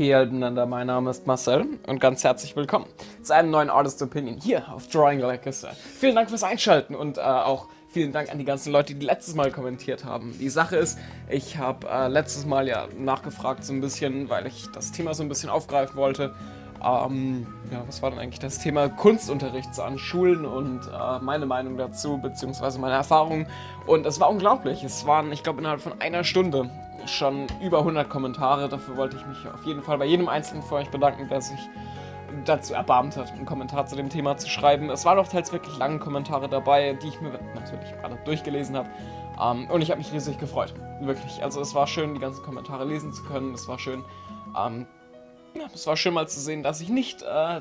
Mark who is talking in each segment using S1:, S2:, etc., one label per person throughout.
S1: Heldenander, mein Name ist Marcel und ganz herzlich willkommen zu einem neuen Artist Opinion hier auf Drawing Like a Sir. Vielen Dank fürs Einschalten und auch vielen Dank an die ganzen Leute, die letztes Mal kommentiert haben. Die Sache ist, ich habe letztes Mal ja nachgefragt so ein bisschen, weil ich das Thema so ein bisschen aufgreifen wollte. Ja, was war denn eigentlich das Thema Kunstunterricht an Schulen und meine Meinung dazu, beziehungsweise meine Erfahrungen. Und es war unglaublich. Es waren, ich glaube, innerhalb von einer Stunde schon über 100 Kommentare. Dafür wollte ich mich auf jeden Fall bei jedem Einzelnen von euch bedanken, der sich dazu erbarmt hat, einen Kommentar zu dem Thema zu schreiben. Es waren auch teils wirklich lange Kommentare dabei, die ich mir natürlich alle durchgelesen habe. Und ich habe mich riesig gefreut. Wirklich. Also es war schön, die ganzen Kommentare lesen zu können. Es war schön, ja, es war schön mal zu sehen, dass ich nicht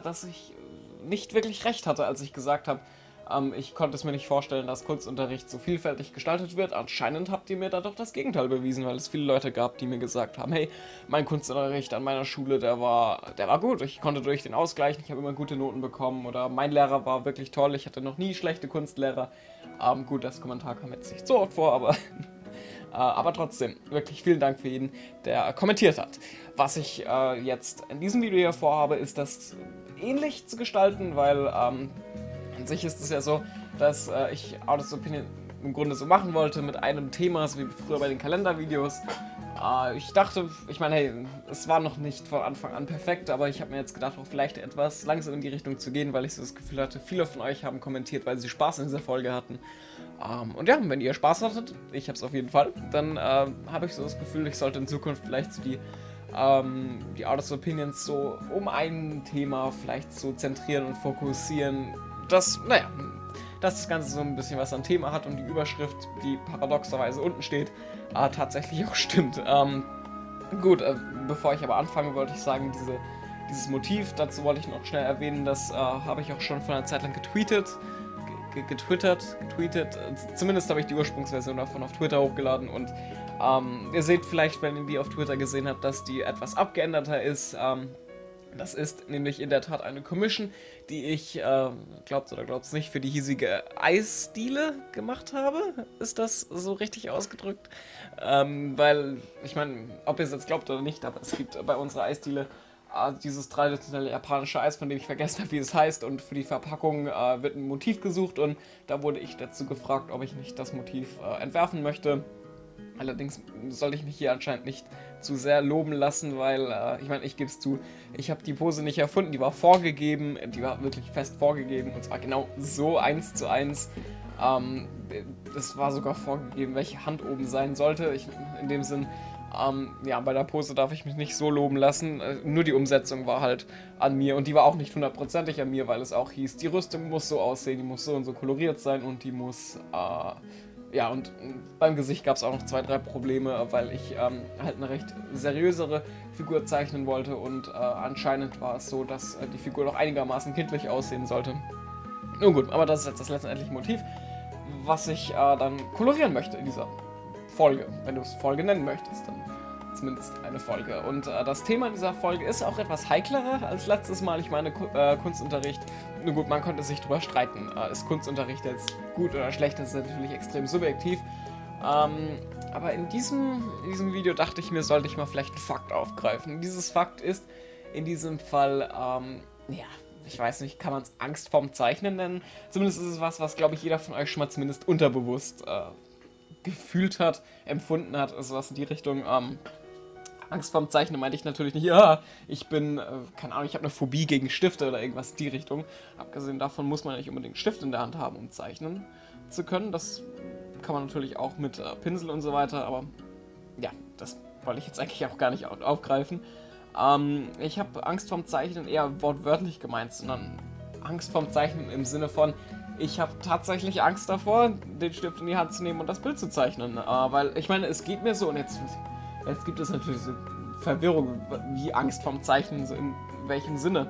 S1: wirklich recht hatte, als ich gesagt habe, ich konnte es mir nicht vorstellen, dass Kunstunterricht so vielfältig gestaltet wird. Anscheinend habt ihr mir da doch das Gegenteil bewiesen, weil es viele Leute gab, die mir gesagt haben, hey, mein Kunstunterricht an meiner Schule, der war gut, ich konnte durch den ausgleichen, ich habe immer gute Noten bekommen oder mein Lehrer war wirklich toll, ich hatte noch nie schlechte Kunstlehrer. Gut, das Kommentar kam jetzt nicht so oft vor, aber trotzdem, wirklich vielen Dank für jeden, der kommentiert hat. Was ich jetzt in diesem Video hier vorhabe, ist das ähnlich zu gestalten, weil an sich ist es ja so, dass ich Artist Opinion im Grunde so machen wollte mit einem Thema, so wie früher bei den Kalendervideos. Ich dachte, ich meine, hey, es war noch nicht von Anfang an perfekt, aber ich habe mir jetzt gedacht, auch vielleicht etwas langsam in die Richtung zu gehen, weil ich so das Gefühl hatte, viele von euch haben kommentiert, weil sie Spaß in dieser Folge hatten. Und ja, wenn ihr Spaß hattet, ich habe es auf jeden Fall, dann habe ich so das Gefühl, ich sollte in Zukunft vielleicht so die Artist Opinions so um ein Thema vielleicht so zentrieren und fokussieren, dass das Ganze so ein bisschen was an Thema hat und die Überschrift, die paradoxerweise unten steht, tatsächlich auch stimmt. Gut, bevor ich aber anfange, wollte ich sagen, dieses Motiv, dazu wollte ich noch schnell erwähnen, das habe ich auch schon vor einer Zeit lang getweetet. Zumindest habe ich die Ursprungsversion davon auf Twitter hochgeladen und ihr seht vielleicht, wenn ihr die auf Twitter gesehen habt, dass die etwas abgeänderter ist. Das ist nämlich in der Tat eine Commission, die ich, glaubt's oder glaubt's nicht, für die hiesige Eisdiele gemacht habe. Ist das so richtig ausgedrückt? Weil, ich meine, ob ihr es jetzt glaubt oder nicht, aber es gibt bei unserer Eisdiele dieses traditionelle japanische Eis, von dem ich vergessen habe, wie es heißt, und für die Verpackung wird ein Motiv gesucht und da wurde ich dazu gefragt, ob ich nicht das Motiv entwerfen möchte. Allerdings sollte ich mich hier anscheinend nicht zu sehr loben lassen, weil, ich meine, ich gebe es zu, ich habe die Pose nicht erfunden, die war vorgegeben, die war wirklich fest vorgegeben und zwar genau so 1:1. Es war sogar vorgegeben, welche Hand oben sein sollte. In dem Sinn, ja, bei der Pose darf ich mich nicht so loben lassen, nur die Umsetzung war halt an mir und die war auch nicht hundertprozentig an mir, weil es auch hieß, die Rüstung muss so aussehen, die muss so und so koloriert sein und die muss, ja, und beim Gesicht gab es auch noch 2, 3 Probleme, weil ich halt eine recht seriösere Figur zeichnen wollte und anscheinend war es so, dass die Figur doch einigermaßen kindlich aussehen sollte. Nun gut, aber das ist jetzt das letztendliche Motiv, was ich dann kolorieren möchte in dieser Folge, wenn du es Folge nennen möchtest, dann zumindest eine Folge. Und das Thema dieser Folge ist auch etwas heiklerer als letztes Mal. Ich meine, Kunstunterricht, nun gut, man konnte sich drüber streiten. Ist Kunstunterricht jetzt gut oder schlecht? Das ist natürlich extrem subjektiv. Aber in diesem Video dachte ich mir, sollte ich mal vielleicht einen Fakt aufgreifen. Dieses Fakt ist in diesem Fall, ja, ich weiß nicht, kann man es Angst vorm Zeichnen nennen? Zumindest ist es was glaube ich, jeder von euch schon mal zumindest unterbewusst gefühlt hat, empfunden hat, also was in die Richtung. Angst vorm Zeichnen meinte ich natürlich nicht, ja, ich bin, keine Ahnung, ich habe eine Phobie gegen Stifte oder irgendwas in die Richtung. Abgesehen davon muss man nicht unbedingt Stift in der Hand haben, um zeichnen zu können. Das kann man natürlich auch mit Pinsel und so weiter, aber ja, das wollte ich jetzt eigentlich auch gar nicht aufgreifen. Ich habe Angst vorm Zeichnen eher wortwörtlich gemeint, sondern Angst vorm Zeichnen im Sinne von, ich habe tatsächlich Angst davor, den Stift in die Hand zu nehmen und das Bild zu zeichnen. Weil, ich meine, es geht mir so, und jetzt gibt es natürlich so Verwirrung, wie Angst vorm Zeichnen, so in welchem Sinne.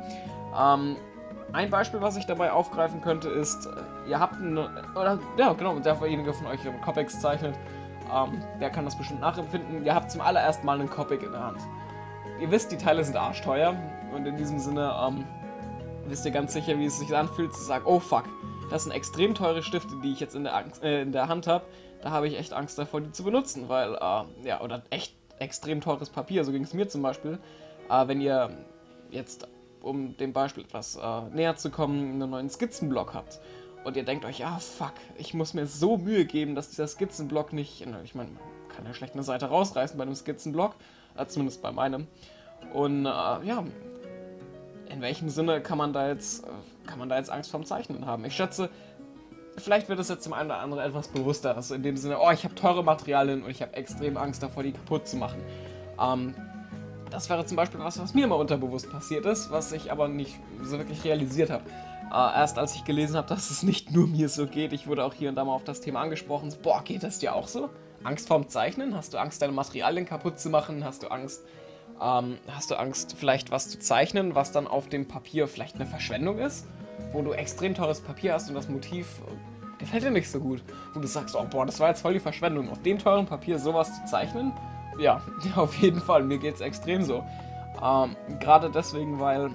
S1: Ein Beispiel, was ich dabei aufgreifen könnte, ist, ihr habt derjenige von euch, der Copics zeichnet, der kann das bestimmt nachempfinden. Ihr habt zum allerersten Mal einen Copic in der Hand. Ihr wisst, die Teile sind arschteuer und in diesem Sinne wisst ihr ganz sicher, wie es sich anfühlt, zu sagen, oh fuck, das sind extrem teure Stifte, die ich jetzt in der Hand habe. Da habe ich echt Angst davor, die zu benutzen, weil, ja, oder echt extrem teures Papier, so ging es mir zum Beispiel. Wenn ihr jetzt, um dem Beispiel etwas näher zu kommen, einen neuen Skizzenblock habt und ihr denkt euch, ja fuck, ich muss mir so Mühe geben, dass dieser Skizzenblock nicht, ich meine, man kann ja schlecht eine Seite rausreißen bei einem Skizzenblock, zumindest bei meinem. Und ja, in welchem Sinne kann man da jetzt Angst vorm Zeichnen haben? Ich schätze, vielleicht wird es jetzt dem einen oder anderen etwas bewusster, also in dem Sinne, oh, ich habe teure Materialien und ich habe extrem Angst davor, die kaputt zu machen. Das wäre zum Beispiel was mir mal unterbewusst passiert ist, was ich aber nicht so wirklich realisiert habe. Erst als ich gelesen habe, dass es nicht nur mir so geht, ich wurde auch hier und da mal auf das Thema angesprochen, so, boah, geht das dir auch so? Angst vorm Zeichnen? Hast du Angst, deine Materialien kaputt zu machen? Hast du Angst, vielleicht was zu zeichnen, was dann auf dem Papier vielleicht eine Verschwendung ist? Wo du extrem teures Papier hast und das Motiv gefällt dir nicht so gut. Wo du sagst, oh boah, das war jetzt voll die Verschwendung, auf dem teuren Papier sowas zu zeichnen? Ja, auf jeden Fall, mir geht's extrem so. Gerade deswegen, weil,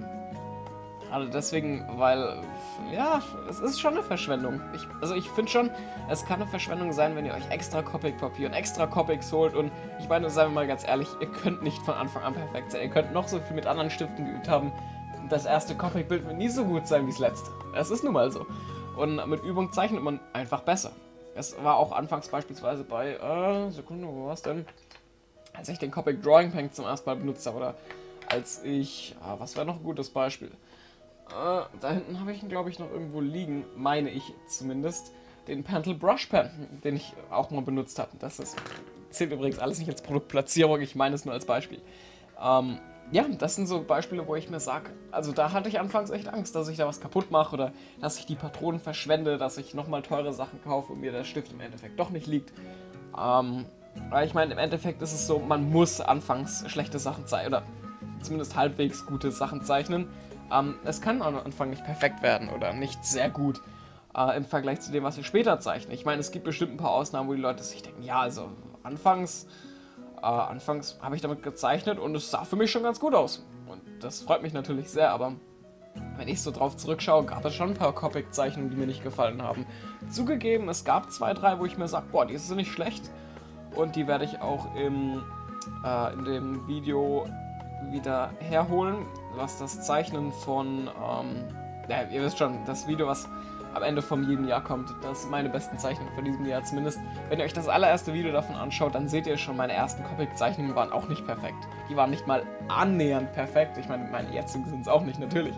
S1: ja, es ist schon eine Verschwendung. Ich finde schon, es kann eine Verschwendung sein, wenn ihr euch extra Copic-Papier und extra Copics holt. Und ich meine, seien wir mal ganz ehrlich, ihr könnt nicht von Anfang an perfekt sein. Ihr könnt noch so viel mit anderen Stiften geübt haben. Das erste Copic-Bild wird nie so gut sein wie das letzte. Es ist nun mal so. Und mit Übung zeichnet man einfach besser. Es war auch anfangs beispielsweise bei, Sekunde, wo war es denn? Als ich den Copic Drawing Pen zum ersten Mal benutzt habe, oder als ich, was wäre noch ein gutes Beispiel? Da hinten habe ich ihn, glaube ich, noch irgendwo liegen, meine ich zumindest, den Pentel Brush Pen, den ich auch mal benutzt habe. Zählt übrigens alles nicht als Produktplatzierung, ich meine es nur als Beispiel. Ja, das sind so Beispiele, wo ich mir sage, also da hatte ich anfangs echt Angst, dass ich da was kaputt mache oder dass ich die Patronen verschwende, dass ich nochmal teure Sachen kaufe und mir der Stift im Endeffekt doch nicht liegt. Weil ich meine, im Endeffekt ist es so, man muss anfangs schlechte Sachen zeichnen oder zumindest halbwegs gute Sachen zeichnen. Es kann am Anfang nicht perfekt werden oder nicht sehr gut im Vergleich zu dem, was ich später zeichne. Ich meine, es gibt bestimmt ein paar Ausnahmen, wo die Leute sich denken, ja, also anfangs habe ich damit gezeichnet und es sah für mich schon ganz gut aus. Und das freut mich natürlich sehr, aber wenn ich so drauf zurückschaue, gab es schon ein paar Copic-Zeichnungen, die mir nicht gefallen haben. Zugegeben, es gab 2, 3, wo ich mir sage, boah, die sind nicht schlecht. Und die werde ich auch in dem Video wieder herholen, was das Zeichnen von, ja, ihr wisst schon, das Video, was am Ende von jedem Jahr kommt, das ist meine besten Zeichnungen von diesem Jahr zumindest. Wenn ihr euch das allererste Video davon anschaut, dann seht ihr schon, meine ersten Comic-Zeichnungen waren auch nicht perfekt. Die waren nicht mal annähernd perfekt. Ich meine jetzigen sind es auch nicht, natürlich.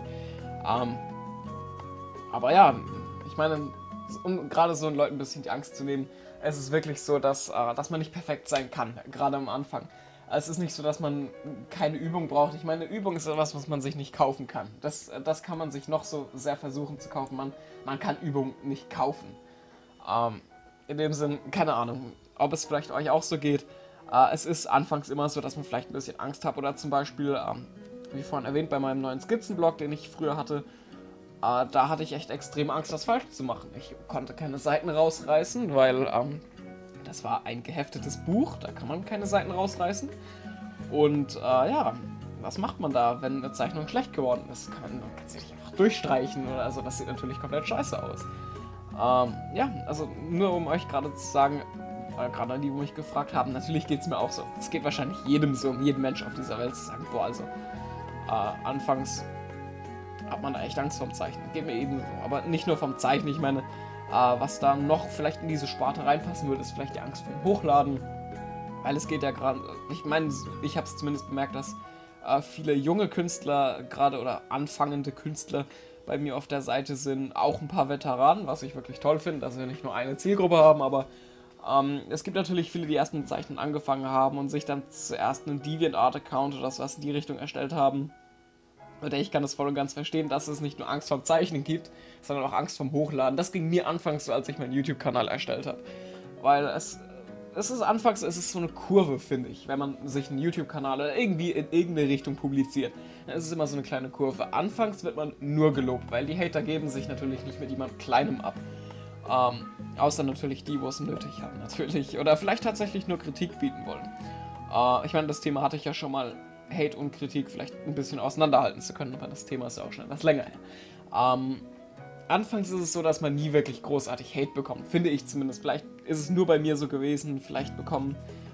S1: Aber ja, ich meine, um gerade so den Leuten ein bisschen die Angst zu nehmen, es ist wirklich so, dass man nicht perfekt sein kann, gerade am Anfang. Es ist nicht so, dass man keine Übung braucht. Ich meine, eine Übung ist etwas, was man sich nicht kaufen kann. Das kann man sich noch so sehr versuchen zu kaufen. Man kann Übung nicht kaufen. In dem Sinn, keine Ahnung, ob es vielleicht euch auch so geht. Es ist anfangs immer so, dass man vielleicht ein bisschen Angst hat. Oder zum Beispiel, wie vorhin erwähnt, bei meinem neuen Skizzenblock, den ich früher hatte, da hatte ich echt extrem Angst, das falsch zu machen. Ich konnte keine Seiten rausreißen, weil das war ein geheftetes Buch, da kann man keine Seiten rausreißen. Und ja, was macht man da, wenn eine Zeichnung schlecht geworden ist? Man kann sie nicht einfach durchstreichen oder so, das sieht natürlich komplett scheiße aus. Ja, also nur um euch gerade zu sagen, gerade an die, die mich gefragt haben, natürlich geht es mir auch so. Es geht wahrscheinlich jedem so, jedem Mensch auf dieser Welt zu sagen, boah, also anfangs hat man da echt Angst vorm Zeichnen. Geht mir eben so. Aber nicht nur vom Zeichnen, ich meine, was da noch vielleicht in diese Sparte reinpassen würde, ist vielleicht die Angst vor dem Hochladen. Weil es geht ja gerade, ich meine, ich habe es zumindest bemerkt, dass viele junge Künstler gerade oder anfangende Künstler bei mir auf der Seite sind, auch ein paar Veteranen, was ich wirklich toll finde, dass wir nicht nur eine Zielgruppe haben, aber es gibt natürlich viele, die erst mit Zeichnen angefangen haben und sich dann zuerst einen DeviantArt-Account oder was in die Richtung erstellt haben. Und ich kann das voll und ganz verstehen, dass es nicht nur Angst vorm Zeichnen gibt, sondern auch Angst vorm Hochladen. Das ging mir anfangs so, als ich meinen YouTube-Kanal erstellt habe. Weil es ist so eine Kurve, finde ich, wenn man sich einen YouTube-Kanal irgendwie in irgendeine Richtung publiziert. Dann ist es immer so eine kleine Kurve. Anfangs wird man nur gelobt, weil die Hater geben sich natürlich nicht mit jemandem Kleinem ab. Außer natürlich die, wo es nötig haben, natürlich. Oder vielleicht tatsächlich nur Kritik bieten wollen. Ich meine, das Thema hatte ich ja schon mal, Hate und Kritik vielleicht ein bisschen auseinanderhalten zu können, aber das Thema ist ja auch schon etwas länger her. Anfangs ist es so, dass man nie wirklich großartig Hate bekommt, finde ich zumindest. Vielleicht ist es nur bei mir so gewesen, vielleicht bekommen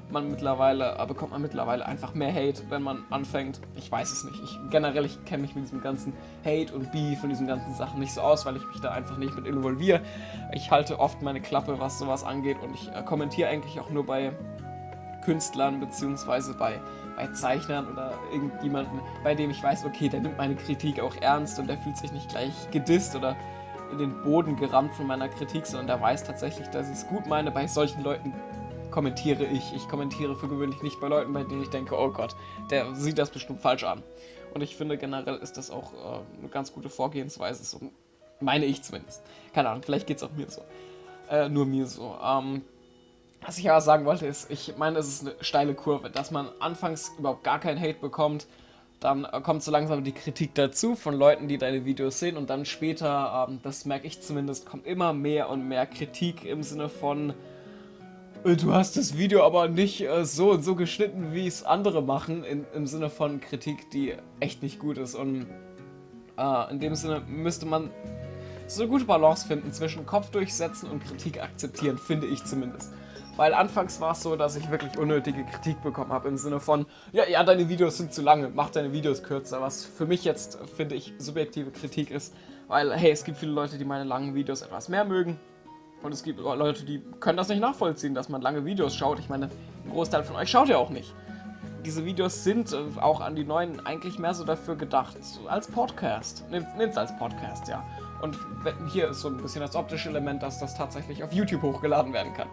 S1: bekommt man mittlerweile einfach mehr Hate, wenn man anfängt. Ich weiß es nicht. Ich kenne mich mit diesem ganzen Hate und Beef und diesen ganzen Sachen nicht so aus, weil ich mich da einfach nicht mit involviere. Ich halte oft meine Klappe, was sowas angeht, und ich kommentiere eigentlich auch nur bei Künstlern beziehungsweise bei Zeichnern oder irgendjemanden, bei dem ich weiß, okay, der nimmt meine Kritik auch ernst und der fühlt sich nicht gleich gedisst oder in den Boden gerammt von meiner Kritik, sondern der weiß tatsächlich, dass ich es gut meine. Bei solchen Leuten kommentiere ich. Ich kommentiere für gewöhnlich nicht bei Leuten, bei denen ich denke, oh Gott, der sieht das bestimmt falsch an. Und ich finde, generell ist das auch eine ganz gute Vorgehensweise, so meine ich zumindest. Keine Ahnung, vielleicht geht es auch mir so. Nur mir so. Was ich aber sagen wollte ist, ich meine, es ist eine steile Kurve, dass man anfangs überhaupt gar keinen Hate bekommt, dann kommt so langsam die Kritik dazu von Leuten, die deine Videos sehen, und dann später, das merke ich zumindest, kommt immer mehr und mehr Kritik im Sinne von, du hast das Video aber nicht so und so geschnitten, wie es andere machen, im Sinne von Kritik, die echt nicht gut ist, und in dem Sinne müsste man so eine gute Balance finden zwischen Kopf durchsetzen und Kritik akzeptieren, finde ich zumindest. Weil anfangs war es so, dass ich wirklich unnötige Kritik bekommen habe, im Sinne von, ja, deine Videos sind zu lange, mach deine Videos kürzer, was für mich jetzt, finde ich, subjektive Kritik ist, weil, hey, es gibt viele Leute, die meine langen Videos etwas mehr mögen, und es gibt Leute, die können das nicht nachvollziehen, dass man lange Videos schaut. Ich meine, ein Großteil von euch schaut ja auch nicht. Diese Videos sind auch an die Neuen eigentlich mehr so dafür gedacht, so als Podcast. Nehmt's als Podcast, ja. Und hier ist so ein bisschen das optische Element, dass das tatsächlich auf YouTube hochgeladen werden kann.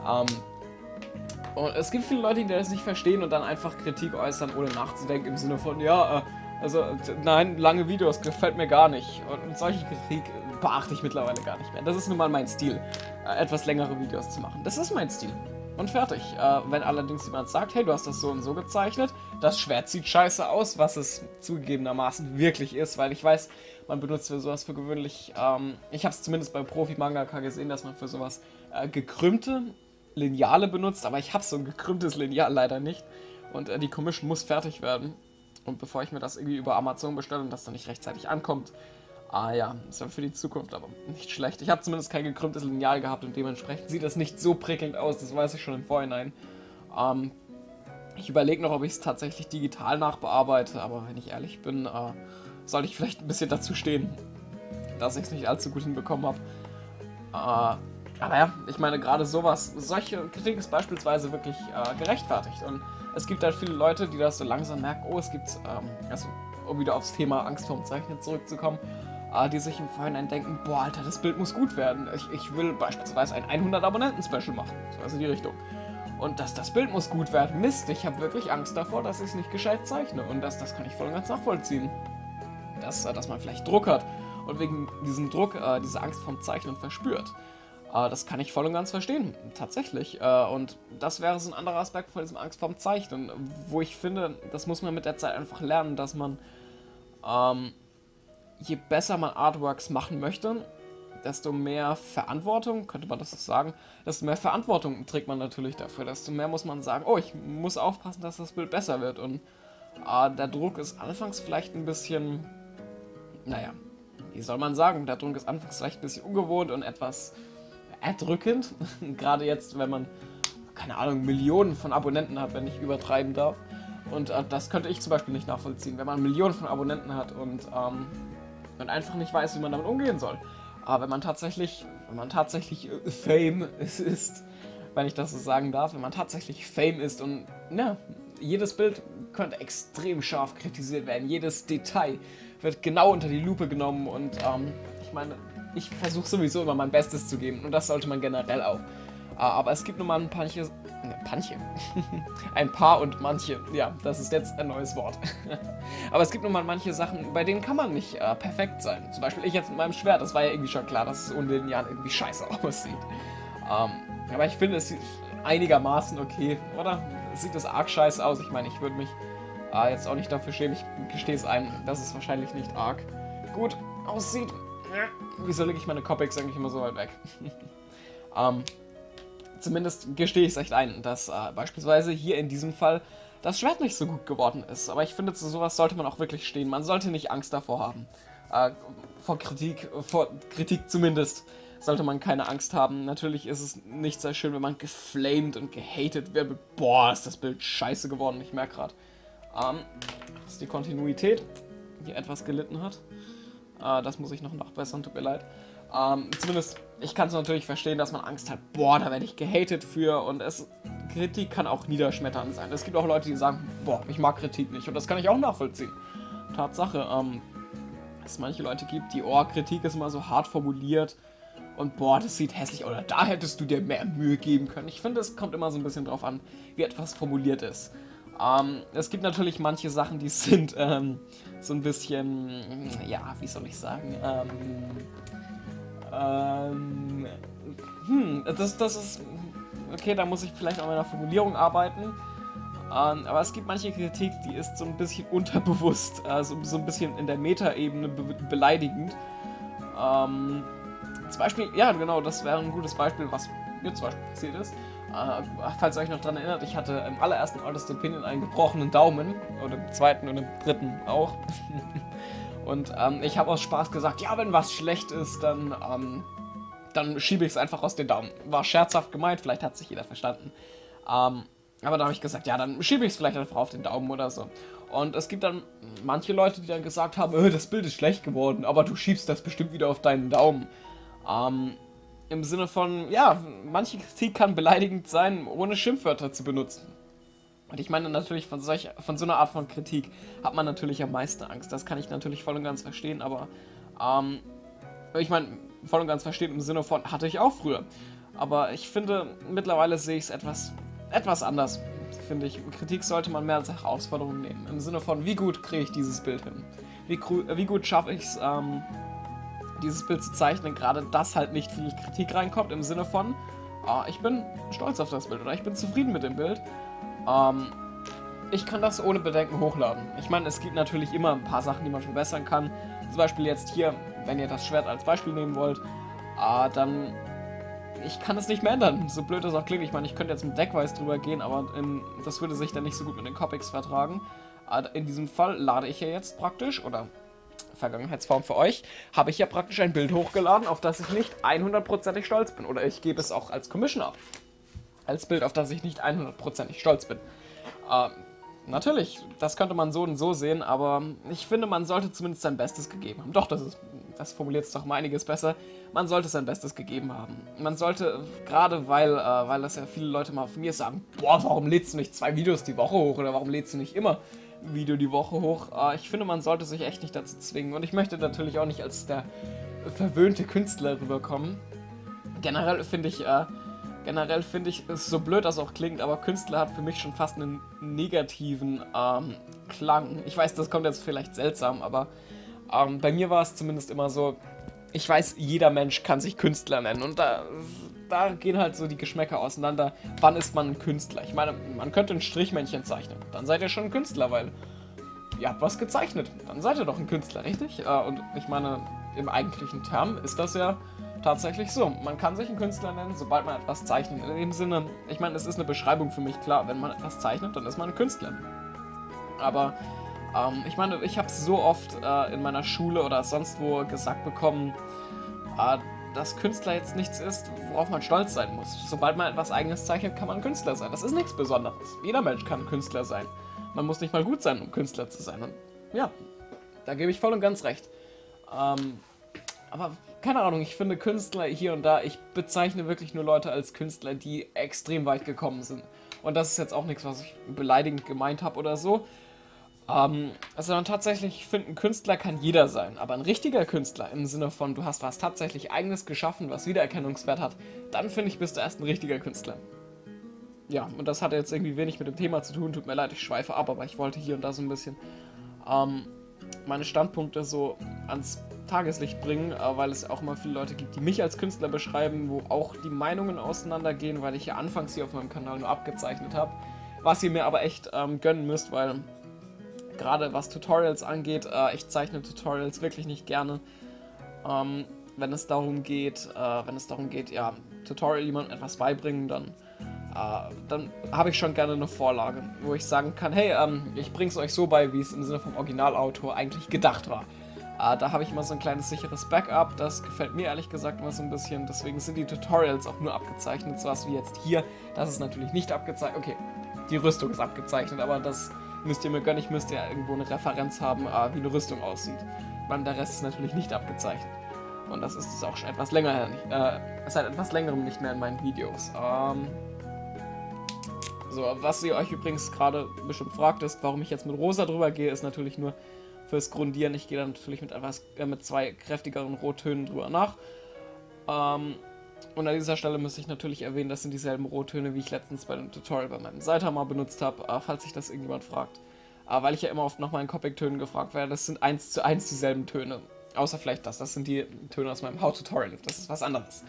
S1: Und es gibt viele Leute, die das nicht verstehen und dann einfach Kritik äußern, ohne nachzudenken, im Sinne von, nein, lange Videos gefällt mir gar nicht. Und solche Kritik beachte ich mittlerweile gar nicht mehr. Das ist nun mal mein Stil, etwas längere Videos zu machen. Das ist mein Stil. Und fertig. Wenn allerdings jemand sagt, hey, du hast das so und so gezeichnet, das Schwert sieht scheiße aus, was es zugegebenermaßen wirklich ist, weil ich weiß, man benutzt für sowas für gewöhnlich, ich habe es zumindest bei Profi-Mangaka gesehen, dass man für sowas gekrümmte Lineale benutzt, aber ich habe so ein gekrümmtes Lineal leider nicht, und die Commission muss fertig werden, und bevor ich mir das irgendwie über Amazon bestelle und das dann nicht rechtzeitig ankommt, ist dann für die Zukunft aber nicht schlecht. Ich habe zumindest kein gekrümmtes Lineal gehabt und dementsprechend sieht das nicht so prickelnd aus, das weiß ich schon im Vorhinein. Ich überlege noch, ob ich es tatsächlich digital nachbearbeite, aber wenn ich ehrlich bin, sollte ich vielleicht ein bisschen dazu stehen, dass ich es nicht allzu gut hinbekommen habe. Aber ja, ich meine, gerade solche Kritik ist beispielsweise wirklich gerechtfertigt, und es gibt halt viele Leute, die das so langsam merken, um wieder aufs Thema Angst vorm Zeichnen zurückzukommen, die sich im Vorhinein denken, boah, Alter, das Bild muss gut werden. Ich will beispielsweise ein 100 Abonnenten-Special machen, so also die Richtung. Und das Bild muss gut werden. Mist, ich habe wirklich Angst davor, dass ich es nicht gescheit zeichne, und das kann ich voll und ganz nachvollziehen. Dass man vielleicht Druck hat und wegen diesem Druck diese Angst vorm Zeichnen verspürt. Das kann ich voll und ganz verstehen, tatsächlich. Und das wäre so ein anderer Aspekt von diesem Angst vorm Zeichnen, wo ich finde, das muss man mit der Zeit einfach lernen, dass man, je besser man Artworks machen möchte, desto mehr Verantwortung, könnte man das so sagen, desto mehr Verantwortung trägt man natürlich dafür, desto mehr muss man sagen, oh, ich muss aufpassen, dass das Bild besser wird. Und der Druck ist anfangs vielleicht ein bisschen, wie soll man sagen, der Druck ist anfangs vielleicht ein bisschen ungewohnt und etwas erdrückend, gerade jetzt, wenn man, keine Ahnung, Millionen von Abonnenten hat, wenn ich übertreiben darf. Und das könnte ich zum Beispiel nicht nachvollziehen, wenn man Millionen von Abonnenten hat und einfach nicht weiß, wie man damit umgehen soll. Aber wenn man tatsächlich Fame ist, wenn ich das so sagen darf, wenn man tatsächlich Fame ist und jedes Bild könnte extrem scharf kritisiert werden, jedes Detail wird genau unter die Lupe genommen, und ich meine, ich versuche sowieso immer mein Bestes zu geben, und das sollte man generell auch. Aber es gibt nun mal ein paar und manche, ja, das ist jetzt ein neues Wort. Aber es gibt nun mal manche Sachen, bei denen kann man nicht perfekt sein. Zum Beispiel ich jetzt mit meinem Schwert, das war ja irgendwie schon klar, dass es unlinear irgendwie scheiße aussieht. Aber ich finde, es sieht einigermaßen okay, oder? Sieht das arg scheiße aus? Ich meine, ich würde mich jetzt auch nicht dafür schämen, ich gestehe es ein, dass es wahrscheinlich nicht arg gut aussieht. Wieso lege ich meine Copics eigentlich immer so weit weg? Zumindest gestehe ich es echt ein, dass beispielsweise hier in diesem Fall das Schwert nicht so gut geworden ist. Aber ich finde, zu sowas sollte man auch wirklich stehen. Man sollte nicht Angst davor haben. Vor Kritik zumindest. sollte man keine Angst haben. Natürlich ist es nicht sehr schön, wenn man geflamed und gehatet wird. Boah, ist das Bild scheiße geworden, ich merke gerade. Das ist die Kontinuität, die etwas gelitten hat. Das muss ich noch nachbessern, tut mir leid. Zumindest, ich kann es natürlich verstehen, dass man Angst hat, boah, da werde ich gehatet für, und Kritik kann auch niederschmetternd sein. Es gibt auch Leute, die sagen, boah, ich mag Kritik nicht, und das kann ich auch nachvollziehen. Tatsache, es manche Leute gibt, die, oh, Kritik ist immer so hart formuliert und boah, das sieht hässlich, oder da hättest du dir mehr Mühe geben können. Ich finde, es kommt immer so ein bisschen drauf an, wie etwas formuliert ist. Es gibt natürlich manche Sachen, die sind so ein bisschen, ja, wie soll ich sagen, das ist, okay, da muss ich vielleicht an meiner Formulierung arbeiten. Aber es gibt manche Kritik, die ist so ein bisschen unterbewusst, so ein bisschen in der Metaebene beleidigend. Zum Beispiel, ja genau, das wäre ein gutes Beispiel, was mir zum Beispiel passiert ist. Falls ihr euch noch daran erinnert, ich hatte im allerersten Honest Opinion einen gebrochenen Daumen, oder im zweiten und im dritten auch. Und ich habe aus Spaß gesagt, ja, wenn was schlecht ist, dann schiebe ich es einfach aus den Daumen. War scherzhaft gemeint, vielleicht hat sich jeder verstanden. Aber da habe ich gesagt, ja, dann schiebe ich es vielleicht einfach auf den Daumen oder so. Und es gibt dann manche Leute, die dann gesagt haben, das Bild ist schlecht geworden, aber du schiebst das bestimmt wieder auf deinen Daumen. Im Sinne von, ja, manche Kritik kann beleidigend sein, ohne Schimpfwörter zu benutzen. Und ich meine natürlich, von so einer Art von Kritik hat man natürlich am meisten Angst. Das kann ich natürlich voll und ganz verstehen, aber ich meine, voll und ganz verstehen im Sinne von, hatte ich auch früher. Aber ich finde, mittlerweile sehe ich es etwas anders, finde ich. Kritik sollte man mehr als Herausforderung nehmen. Im Sinne von, wie gut kriege ich dieses Bild hin? Wie gut schaffe ich es, dieses Bild zu zeichnen, gerade dass halt nicht viel Kritik reinkommt, im Sinne von, ich bin stolz auf das Bild oder ich bin zufrieden mit dem Bild. Ich kann das ohne Bedenken hochladen. Ich meine, es gibt natürlich immer ein paar Sachen, die man verbessern kann. Zum Beispiel jetzt hier, wenn ihr das Schwert als Beispiel nehmen wollt, dann ich kann es nicht mehr ändern, so blöd es auch klingt. Ich meine, ich könnte jetzt mit Deckwise drüber gehen, aber das würde sich dann nicht so gut mit den Copics vertragen. In diesem Fall lade ich ja jetzt praktisch, oder Vergangenheitsform für euch, habe ich ja praktisch ein Bild hochgeladen, auf das ich nicht 100%ig stolz bin. Oder ich gebe es auch als Commission ab. Als Bild, auf das ich nicht 100%ig stolz bin. Natürlich, das könnte man so und so sehen, aber ich finde, man sollte zumindest sein Bestes gegeben haben. Doch, das formuliert es doch mal einiges besser. Man sollte sein Bestes gegeben haben. Man sollte, gerade weil das ja viele Leute mal von mir sagen, boah, warum lädst du nicht 2 Videos die Woche hoch oder warum lädst du nicht immer ein Video die Woche hoch? Ich finde, man sollte sich echt nicht dazu zwingen und ich möchte natürlich auch nicht als der verwöhnte Künstler rüberkommen. Generell finde ich, es so blöd das auch klingt, aber Künstler hat für mich schon fast einen negativen Klang. Ich weiß, das kommt jetzt vielleicht seltsam, aber bei mir war es zumindest immer so, ich weiß, jeder Mensch kann sich Künstler nennen und da gehen halt so die Geschmäcker auseinander. Wann ist man ein Künstler? Ich meine, man könnte ein Strichmännchen zeichnen, dann seid ihr schon ein Künstler, weil ihr habt was gezeichnet. Dann seid ihr doch ein Künstler, richtig? Und ich meine, im eigentlichen Term ist das ja tatsächlich so. Man kann sich einen Künstler nennen, sobald man etwas zeichnet. In dem Sinne, ich meine, es ist eine Beschreibung für mich, klar, wenn man etwas zeichnet, dann ist man ein Künstler. Aber ich meine, ich habe so oft in meiner Schule oder sonst wo gesagt bekommen, dass Künstler jetzt nichts ist, worauf man stolz sein muss. Sobald man etwas Eigenes zeichnet, kann man ein Künstler sein. Das ist nichts Besonderes. Jeder Mensch kann ein Künstler sein. Man muss nicht mal gut sein, um Künstler zu sein. Und ja, da gebe ich voll und ganz recht. Aber keine Ahnung, ich finde Künstler hier und da, ich bezeichne wirklich nur Leute als Künstler, die extrem weit gekommen sind. Und das ist jetzt auch nichts, was ich beleidigend gemeint habe oder so. Also tatsächlich, ich finde, ein Künstler kann jeder sein, aber ein richtiger Künstler im Sinne von, du hast was tatsächlich Eigenes geschaffen, was Wiedererkennungswert hat, dann finde ich, bist du erst ein richtiger Künstler. Ja, und das hat jetzt irgendwie wenig mit dem Thema zu tun, tut mir leid, ich schweife ab, aber ich wollte hier und da so ein bisschen meine Standpunkte so ans Tageslicht bringen, weil es auch immer viele Leute gibt, die mich als Künstler beschreiben, wo auch die Meinungen auseinandergehen, weil ich ja anfangs hier auf meinem Kanal nur abgezeichnet habe, was ihr mir aber echt gönnen müsst, weil gerade was Tutorials angeht, ich zeichne Tutorials wirklich nicht gerne. Wenn es darum geht, ja, Tutorial jemandem etwas beibringen, dann habe ich schon gerne eine Vorlage, wo ich sagen kann, hey, ich bring's euch so bei, wie es im Sinne vom Originalautor eigentlich gedacht war. Da habe ich immer so ein kleines sicheres Backup, das gefällt mir ehrlich gesagt immer so ein bisschen, deswegen sind die Tutorials auch nur abgezeichnet, sowas wie jetzt hier, das ist natürlich nicht abgezeichnet, okay, die Rüstung ist abgezeichnet, aber das müsst ihr mir gönnen, ich müsste ja irgendwo eine Referenz haben, wie eine Rüstung aussieht. Ich meine, der Rest ist natürlich nicht abgezeichnet. Und das ist auch schon etwas länger her, seit etwas längerem nicht mehr in meinen Videos. So, was ihr euch übrigens gerade bestimmt fragt, ist, warum ich jetzt mit rosa drüber gehe, ist natürlich nur fürs Grundieren. Ich gehe dann natürlich mit zwei kräftigeren Rottönen drüber nach. Und an dieser Stelle müsste ich natürlich erwähnen, das sind dieselben Rottöne, wie ich letztens bei dem Tutorial bei meinem Saitama benutzt habe, falls sich das irgendjemand fragt. Weil ich ja immer oft nach meinen Copic-Tönen gefragt werde, das sind 1:1 dieselben Töne. Außer vielleicht das sind die Töne aus meinem How-Tutorial, das ist was anderes.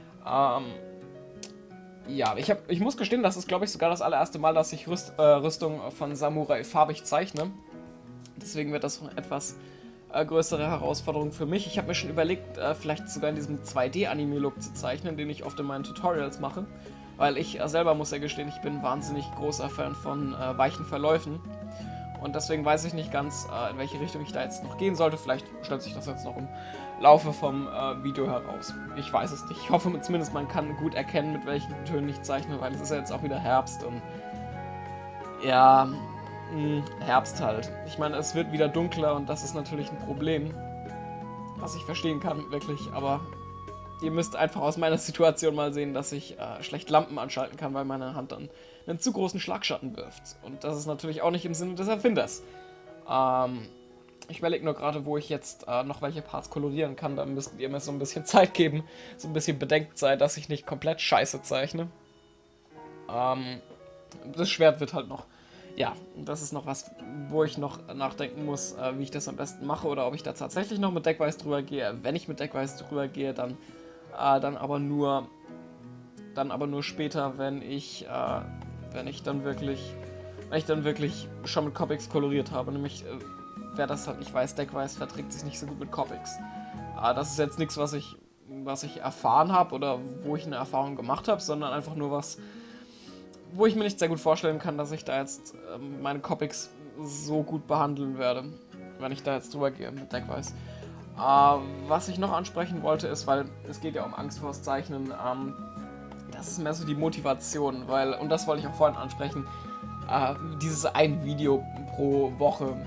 S1: Ja, ich muss gestehen, das ist, glaube ich, sogar das allererste Mal, dass ich Rüstung von Samurai farbig zeichne. Deswegen wird das eine etwas größere Herausforderung für mich. Ich habe mir schon überlegt, vielleicht sogar in diesem 2D-Anime-Look zu zeichnen, den ich oft in meinen Tutorials mache. Weil ich selber, muss ja gestehen, ich bin ein wahnsinnig großer Fan von weichen Verläufen. Und deswegen weiß ich nicht ganz, in welche Richtung ich da jetzt noch gehen sollte. Vielleicht stellt sich das jetzt noch im Laufe vom Video heraus. Ich weiß es nicht. Ich hoffe zumindest, man kann gut erkennen, mit welchen Tönen ich zeichne, weil es ist ja jetzt auch wieder Herbst und ja, Herbst halt. Ich meine, es wird wieder dunkler und das ist natürlich ein Problem, was ich verstehen kann, wirklich, aber ihr müsst einfach aus meiner Situation mal sehen, dass ich schlecht Lampen anschalten kann, weil meine Hand dann einen zu großen Schlagschatten wirft. Und das ist natürlich auch nicht im Sinne des Erfinders. Ich überlege nur gerade, wo ich jetzt noch welche Parts kolorieren kann. Da müsst ihr mir so ein bisschen Zeit geben, so ein bisschen Bedenkzeit, dass ich nicht komplett scheiße zeichne. Das Schwert wird halt noch... Ja, das ist noch was, wo ich noch nachdenken muss, wie ich das am besten mache oder ob ich da tatsächlich noch mit Deckweiß drüber gehe. Wenn ich mit Deckweiß drüber gehe, dann aber nur später, wenn ich dann wirklich schon mit Copics koloriert habe. Nämlich, wer das halt nicht weiß, Deckweiß verträgt sich nicht so gut mit Copics. Das ist jetzt nichts, was ich erfahren habe oder wo ich eine Erfahrung gemacht habe, sondern einfach nur was, wo ich mir nicht sehr gut vorstellen kann, dass ich da jetzt meine Copics so gut behandeln werde, wenn ich da jetzt drüber gehe mit Deckweiß. Was ich noch ansprechen wollte ist, weil es geht ja um Angst vors Zeichnen, das ist mehr so die Motivation, weil, und das wollte ich auch vorhin ansprechen, dieses ein Video pro Woche,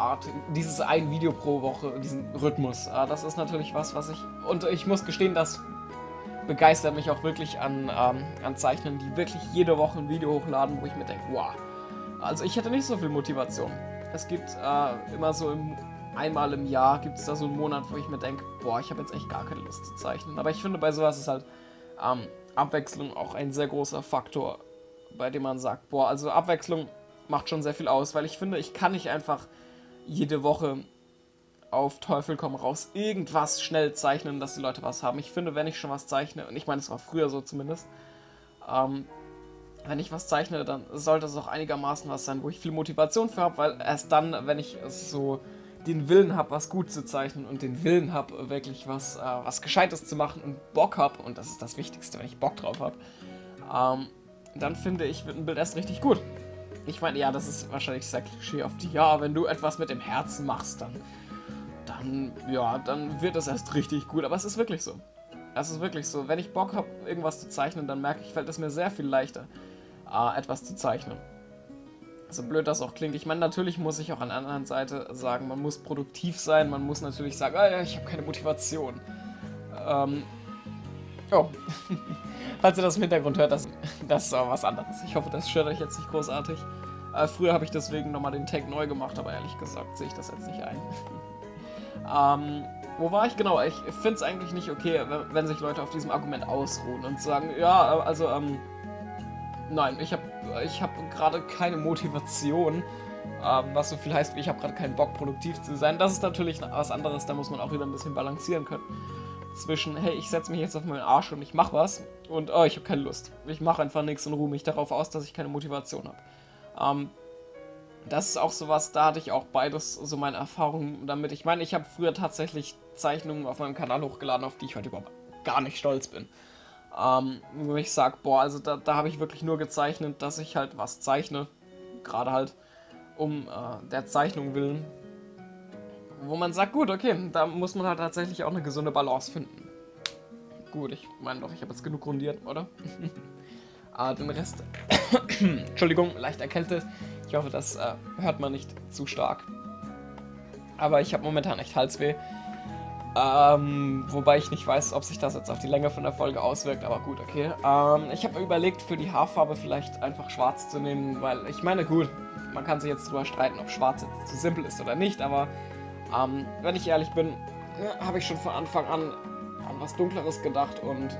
S1: diesen Rhythmus, das ist natürlich was ich, und ich muss gestehen, das begeistert mich auch wirklich an Zeichnern, die wirklich jede Woche ein Video hochladen, wo ich mir denke, wow. Also ich hätte nicht so viel Motivation. Es gibt immer so einmal im Jahr gibt es da so einen Monat, wo ich mir denke, boah, ich habe jetzt echt gar keine Lust zu zeichnen. Aber ich finde, bei sowas ist halt Abwechslung auch ein sehr großer Faktor, bei dem man sagt, boah, also Abwechslung macht schon sehr viel aus, weil ich finde, ich kann nicht einfach jede Woche auf Teufel komm raus irgendwas schnell zeichnen, dass die Leute was haben. Ich finde, wenn ich schon was zeichne, und ich meine, es war früher so zumindest, wenn ich was zeichne, dann sollte es auch einigermaßen was sein, wo ich viel Motivation für habe, weil erst dann, wenn ich so den Willen habe, was gut zu zeichnen und den Willen habe, wirklich was Gescheites zu machen und Bock habe, und das ist das Wichtigste, wenn ich Bock drauf habe, dann finde ich, wird ein Bild erst richtig gut. Ich meine, ja, das ist wahrscheinlich sehr klischeehaft. Ja, wenn du etwas mit dem Herzen machst, dann wird es erst richtig gut. Aber es ist wirklich so. Es ist wirklich so. Wenn ich Bock habe, irgendwas zu zeichnen, dann merke ich, fällt es mir sehr viel leichter, etwas zu zeichnen. So blöd das auch klingt. Ich meine, natürlich muss ich auch an der anderen Seite sagen, man muss produktiv sein. Man muss natürlich sagen, ja, ich habe keine Motivation. Oh. Falls ihr das im Hintergrund hört, das ist aber was anderes. Ich hoffe, das stört euch jetzt nicht großartig. Früher habe ich deswegen nochmal den Tag neu gemacht, aber ehrlich gesagt sehe ich das jetzt nicht ein. Wo war ich? Genau, ich finde es eigentlich nicht okay, wenn sich Leute auf diesem Argument ausruhen und sagen, ja, also, nein, ich hab gerade keine Motivation, was so viel heißt, wie ich habe gerade keinen Bock, produktiv zu sein. Das ist natürlich was anderes, da muss man auch wieder ein bisschen balancieren können. Zwischen, hey, ich setze mich jetzt auf meinen Arsch und ich mache was, und oh, ich habe keine Lust. Ich mache einfach nichts und ruhe mich darauf aus, dass ich keine Motivation habe. Das ist auch sowas, da hatte ich auch beides so meine Erfahrungen damit. Ich meine, ich habe früher tatsächlich Zeichnungen auf meinem Kanal hochgeladen, auf die ich heute überhaupt gar nicht stolz bin. Wo ich sage, boah, also da habe ich wirklich nur gezeichnet, dass ich halt was zeichne. Gerade halt um der Zeichnung willen. wo man sagt, gut, okay, da muss man halt tatsächlich auch eine gesunde Balance finden. Gut, ich meine doch, ich habe jetzt genug grundiert, oder? Den Rest, Entschuldigung, leicht erkältet. Ich hoffe, das hört man nicht zu stark. Aber ich habe momentan echt Halsweh. Wobei ich nicht weiß, ob sich das jetzt auf die Länge von der Folge auswirkt, aber gut, okay. Ich habe mir überlegt, für die Haarfarbe vielleicht einfach schwarz zu nehmen, weil ich meine, gut, man kann sich jetzt drüber streiten, ob schwarz jetzt zu simpel ist oder nicht, aber wenn ich ehrlich bin, habe ich schon von Anfang an was Dunkleres gedacht und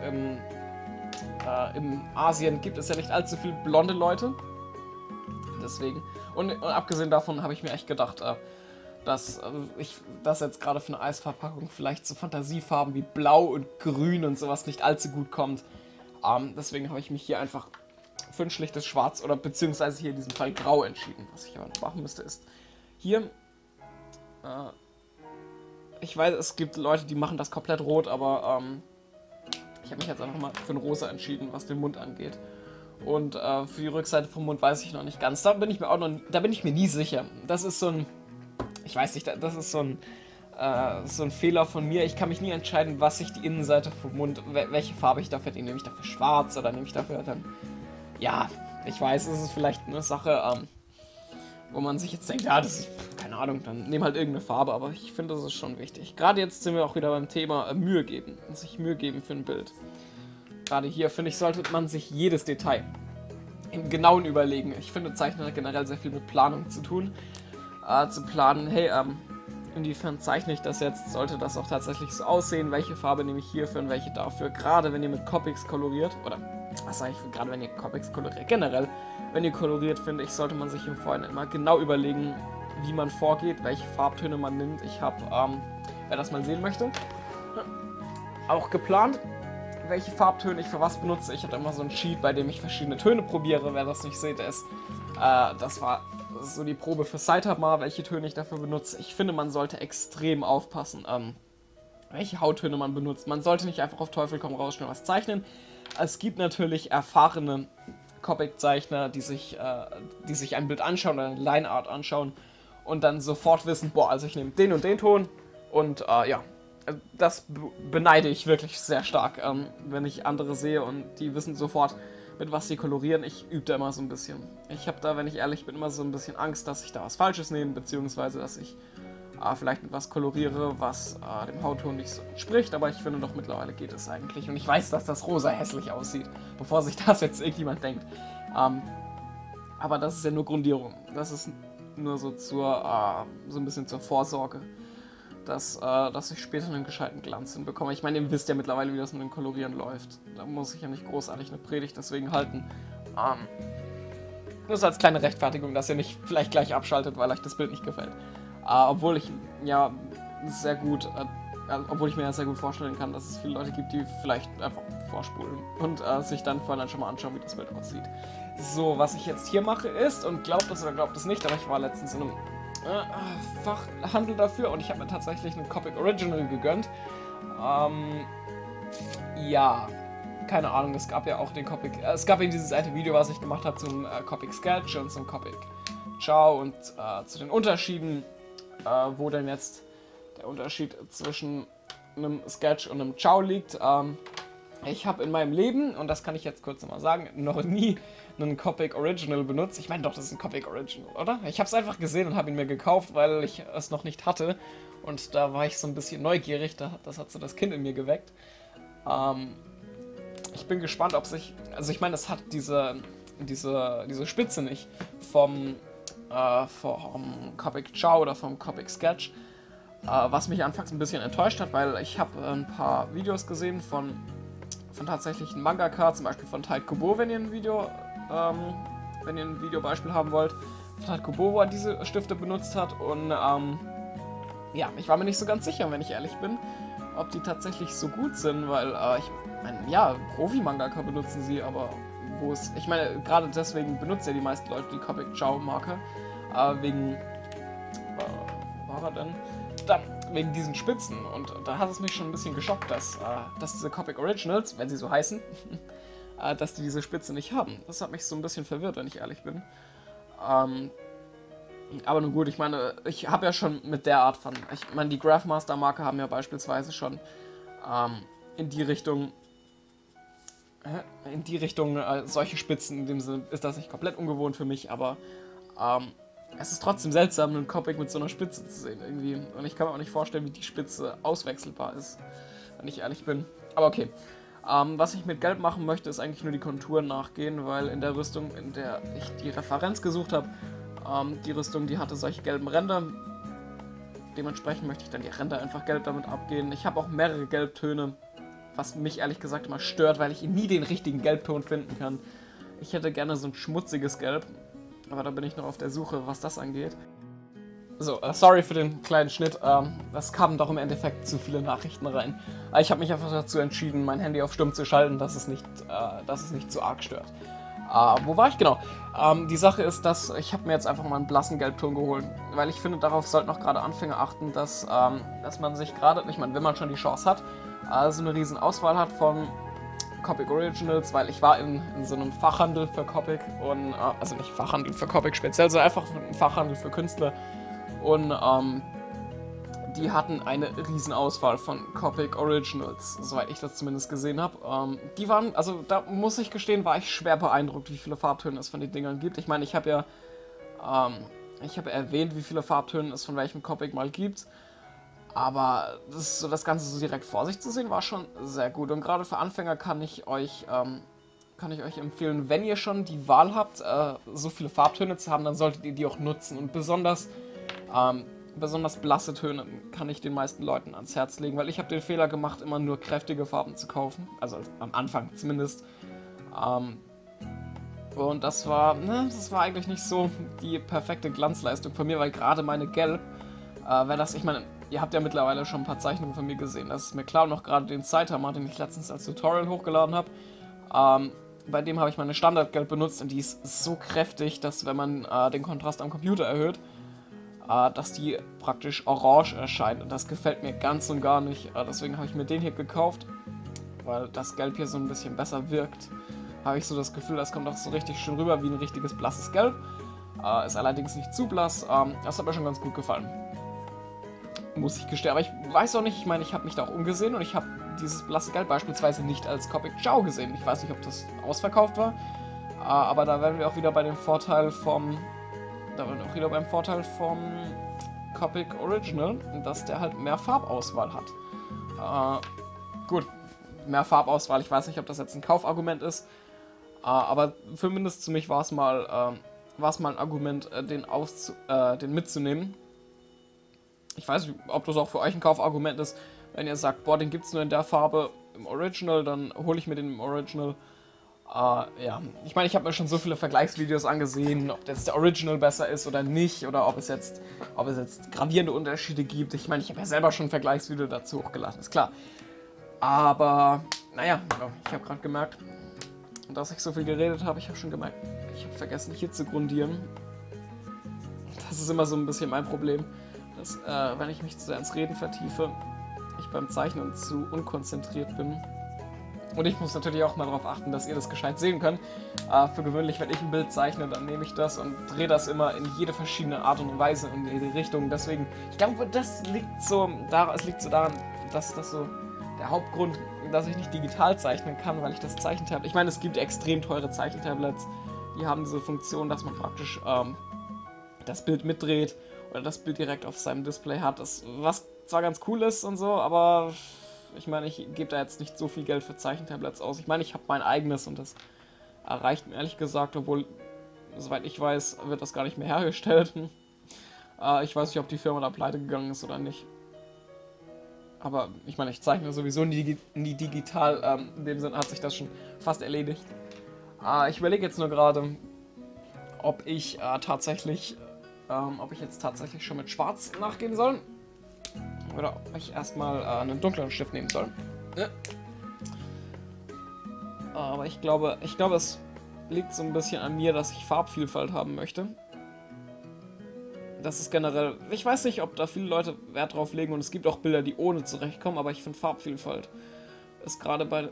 S1: in Asien gibt es ja nicht allzu viele blonde Leute. Deswegen. Und abgesehen davon habe ich mir echt gedacht, dass das jetzt gerade für eine Eisverpackung vielleicht zu Fantasiefarben wie Blau und Grün und sowas nicht allzu gut kommt. Deswegen habe ich mich hier einfach für ein schlichtes Schwarz oder beziehungsweise hier in diesem Fall Grau entschieden. Was ich aber noch machen müsste ist hier. Ich weiß, es gibt Leute, die machen das komplett rot, aber ich habe mich jetzt einfach mal für ein Rosa entschieden, was den Mund angeht. Und für die Rückseite vom Mund weiß ich noch nicht ganz. Da bin ich mir nie sicher. Das ist so ein, ich weiß nicht, das ist so ein Fehler von mir. Ich kann mich nie entscheiden, was ich die Innenseite vom Mund, welche Farbe ich dafür nehme. Nehme ich dafür schwarz oder nehme ich dafür dann, ja, ich weiß, es ist vielleicht eine Sache, wo man sich jetzt denkt, ja, das ist, keine Ahnung, dann nehm halt irgendeine Farbe, aber ich finde, das ist schon wichtig. Gerade jetzt sind wir auch wieder beim Thema Mühe geben, sich Mühe geben für ein Bild. Gerade hier, finde ich, sollte man sich jedes Detail im Genauen überlegen. Ich finde, Zeichnen hat generell sehr viel mit Planung zu tun. Zu planen, hey, inwiefern zeichne ich das jetzt? Sollte das auch tatsächlich so aussehen? Welche Farbe nehme ich hierfür und welche dafür? Gerade wenn ihr mit Copics koloriert, oder was sage ich, gerade wenn ihr Copics koloriert, generell, wenn ihr koloriert, finde ich, sollte man sich im Vorhinein immer genau überlegen, wie man vorgeht, welche Farbtöne man nimmt. Ich habe, wer das mal sehen möchte, auch geplant, welche Farbtöne ich für was benutze. Ich hatte immer so ein Sheet, bei dem ich verschiedene Töne probiere. Wer das nicht sieht, das war so die Probe für Saitama, welche Töne ich dafür benutze. Ich finde, man sollte extrem aufpassen, welche Hauttöne man benutzt. Man sollte nicht einfach auf Teufel komm raus schnell was zeichnen. Es gibt natürlich erfahrene Comic-Zeichner, die sich ein Bild anschauen oder eine Line-Art anschauen und dann sofort wissen, boah, also ich nehme den und den Ton und ja, das beneide ich wirklich sehr stark, wenn ich andere sehe und die wissen sofort, mit was sie kolorieren. Ich übe da immer so ein bisschen. Ich habe da, wenn ich ehrlich bin, immer so ein bisschen Angst, dass ich da was Falsches nehme, beziehungsweise dass ich vielleicht mit was koloriere, was dem Hautton nicht so entspricht, aber ich finde doch mittlerweile geht es eigentlich. Und ich weiß, dass das rosa hässlich aussieht, bevor sich das jetzt irgendjemand denkt. Aber das ist ja nur Grundierung. Das ist nur so so ein bisschen zur Vorsorge, dass ich später einen gescheiten Glanz hinbekomme. Ich meine, ihr wisst ja mittlerweile, wie das mit dem Kolorieren läuft. Da muss ich ja nicht großartig eine Predigt deswegen halten. Nur so als kleine Rechtfertigung, dass ihr nicht vielleicht gleich abschaltet, weil euch das Bild nicht gefällt. Obwohl ich mir sehr gut vorstellen kann, dass es viele Leute gibt, die vielleicht einfach vorspulen und sich dann vorher schon mal anschauen, wie das Bild aussieht. So, was ich jetzt hier mache ist, und glaubt es oder glaubt es nicht, aber ich war letztens in einem Fachhandel dafür und ich habe mir tatsächlich einen Copic Original gegönnt. Ja, keine Ahnung, es gab ja auch den Copic, es gab eben dieses alte Video, was ich gemacht habe zum Copic Sketch und zum Copic Ciao und zu den Unterschieden, wo denn jetzt der Unterschied zwischen einem Sketch und einem Ciao liegt. Ich habe in meinem Leben, und das kann ich jetzt kurz nochmal sagen, noch nie einen Copic Original benutzt. Ich meine doch, das ist ein Copic Original, oder? Ich habe es einfach gesehen und habe ihn mir gekauft, weil ich es noch nicht hatte. Und da war ich so ein bisschen neugierig, das hat so das Kind in mir geweckt. Ich bin gespannt, ob sich, also ich meine, es hat diese Spitze nicht vom Copic Ciao oder vom Copic Sketch, was mich anfangs ein bisschen enttäuscht hat, weil ich habe ein paar Videos gesehen von tatsächlichen Mangaka, zum Beispiel von Tite Kubo, wenn ihr ein Videobeispiel haben wollt. Tite Kubo, wo er diese Stifte benutzt hat und ja, ich war mir nicht so ganz sicher, wenn ich ehrlich bin, ob die tatsächlich so gut sind, weil ich meine, ja, Profi-Mangaka benutzen sie, aber ich meine, gerade deswegen benutzen ja die meisten Leute die Copic Ciao Marke, wegen, wo war er denn? Da, wegen diesen Spitzen, und da hat es mich schon ein bisschen geschockt, dass diese Copic Originals, wenn sie so heißen, dass die diese Spitze nicht haben. Das hat mich so ein bisschen verwirrt, wenn ich ehrlich bin. Aber nun gut, ich meine, ich habe ja schon mit der Art von, ich meine, die Graphmaster-Marker haben ja beispielsweise schon in die Richtung, solche Spitzen, in dem Sinne ist das nicht komplett ungewohnt für mich, aber es ist trotzdem seltsam, einen Copic mit so einer Spitze zu sehen irgendwie. Und ich kann mir auch nicht vorstellen, wie die Spitze auswechselbar ist, wenn ich ehrlich bin. Aber okay. Was ich mit Gelb machen möchte, ist eigentlich nur die Konturen nachgehen, weil in der Rüstung, in der ich die Referenz gesucht habe, die Rüstung, die hatte solche gelben Ränder. Dementsprechend möchte ich dann die Ränder einfach gelb damit abgehen. Ich habe auch mehrere Gelbtöne, was mich ehrlich gesagt immer stört, weil ich nie den richtigen Gelbton finden kann. Ich hätte gerne so ein schmutziges Gelb, aber da bin ich noch auf der Suche, was das angeht. So, sorry für den kleinen Schnitt. Das kamen doch im Endeffekt zu viele Nachrichten rein. Ich habe mich einfach dazu entschieden, mein Handy auf Stumm zu schalten, dass es nicht zu arg stört. Wo war ich? Genau. Die Sache ist, dass ich habe mir jetzt einfach mal einen blassen Gelbton geholt, weil ich finde, darauf sollten auch gerade Anfänger achten, dass man sich gerade, ich meine, wenn man schon die Chance hat, so eine riesen Auswahl hat von Copic Originals, weil ich war in so einem Fachhandel für Copic und, also nicht Fachhandel für Copic speziell, sondern einfach ein Fachhandel für Künstler. Und die hatten eine riesen Auswahl von Copic Originals, soweit ich das zumindest gesehen habe. Die waren, also da muss ich gestehen, war ich schwer beeindruckt, wie viele Farbtöne es von den Dingern gibt. Ich meine, ich habe ja erwähnt, wie viele Farbtöne es von welchem Copic mal gibt. Aber das Ganze so direkt vor sich zu sehen, war schon sehr gut. Und gerade für Anfänger kann ich euch empfehlen, wenn ihr schon die Wahl habt, so viele Farbtöne zu haben, dann solltet ihr die auch nutzen. Und besonders blasse Töne kann ich den meisten Leuten ans Herz legen, weil ich habe den Fehler gemacht, immer nur kräftige Farben zu kaufen. Also am Anfang zumindest. Und das war eigentlich nicht so die perfekte Glanzleistung von mir, weil gerade meine Gelb, ich meine, ihr habt ja mittlerweile schon ein paar Zeichnungen von mir gesehen, das ist mir klar, und auch gerade den Zeithammer, den ich letztens als Tutorial hochgeladen habe, bei dem habe ich meine Standardgelb benutzt und die ist so kräftig, dass wenn man den Kontrast am Computer erhöht, dass die praktisch orange erscheint und das gefällt mir ganz und gar nicht. Deswegen habe ich mir den hier gekauft, weil das Gelb hier so ein bisschen besser wirkt. Habe ich so das Gefühl, das kommt auch so richtig schön rüber wie ein richtiges blasses Gelb. Ist allerdings nicht zu blass. Das hat mir schon ganz gut gefallen. Muss ich gestehen. Aber ich weiß auch nicht, ich meine, ich habe mich da auch umgesehen und ich habe dieses blasse Gelb beispielsweise nicht als Copic Ciao gesehen. Ich weiß nicht, ob das ausverkauft war. Aber da wären wir auch wieder bei dem Vorteil vom Copic Original, dass der halt mehr Farbauswahl hat. Gut, mehr Farbauswahl, ich weiß nicht, ob das jetzt ein Kaufargument ist, aber zumindest für mich war es mal ein Argument, den mitzunehmen. Ich weiß nicht, ob das auch für euch ein Kaufargument ist, wenn ihr sagt, boah, den gibt es nur in der Farbe im Original, dann hole ich mir den im Original. Ja, ich meine, ich habe mir schon so viele Vergleichsvideos angesehen, ob jetzt der Original besser ist oder nicht, oder ob es jetzt gravierende Unterschiede gibt. Ich meine, ich habe ja selber schon ein Vergleichsvideo dazu hochgeladen, ist klar. Aber, naja, ich habe gerade gemerkt, dass ich so viel geredet habe. Ich habe schon gemerkt, ich habe vergessen, hier zu grundieren. Das ist immer so ein bisschen mein Problem, dass, wenn ich mich zu sehr ins Reden vertiefe, ich beim Zeichnen zu unkonzentriert bin. Und ich muss natürlich auch mal darauf achten, dass ihr das gescheit sehen könnt. Für gewöhnlich, wenn ich ein Bild zeichne, dann nehme ich das und drehe das immer in jede verschiedene Art und Weise und in die Richtung. Deswegen, ich glaube, es liegt so daran, dass das so der Hauptgrund, dass ich nicht digital zeichnen kann, weil ich das Zeichentablet... Ich meine, es gibt extrem teure Zeichentablets, die haben diese Funktion, dass man praktisch das Bild mitdreht oder das Bild direkt auf seinem Display hat. Was zwar ganz cool ist und so, aber... Ich meine, ich gebe da jetzt nicht so viel Geld für Zeichentablets aus. Ich meine, ich habe mein eigenes und das reicht mir ehrlich gesagt, obwohl, soweit ich weiß, wird das gar nicht mehr hergestellt. Ich weiß nicht, ob die Firma da pleite gegangen ist oder nicht. Aber ich meine, ich zeichne sowieso nie digital. In dem Sinne hat sich das schon fast erledigt. Ich überlege jetzt nur gerade, ob ich jetzt tatsächlich schon mit Schwarz nachgehen soll. Oder ob ich erstmal einen dunkleren Stift nehmen soll. Ja. Aber ich glaube, es liegt so ein bisschen an mir, dass ich Farbvielfalt haben möchte. Das ist generell... Ich weiß nicht, ob da viele Leute Wert drauf legen und es gibt auch Bilder, die ohne zurechtkommen, aber ich finde Farbvielfalt ist gerade bei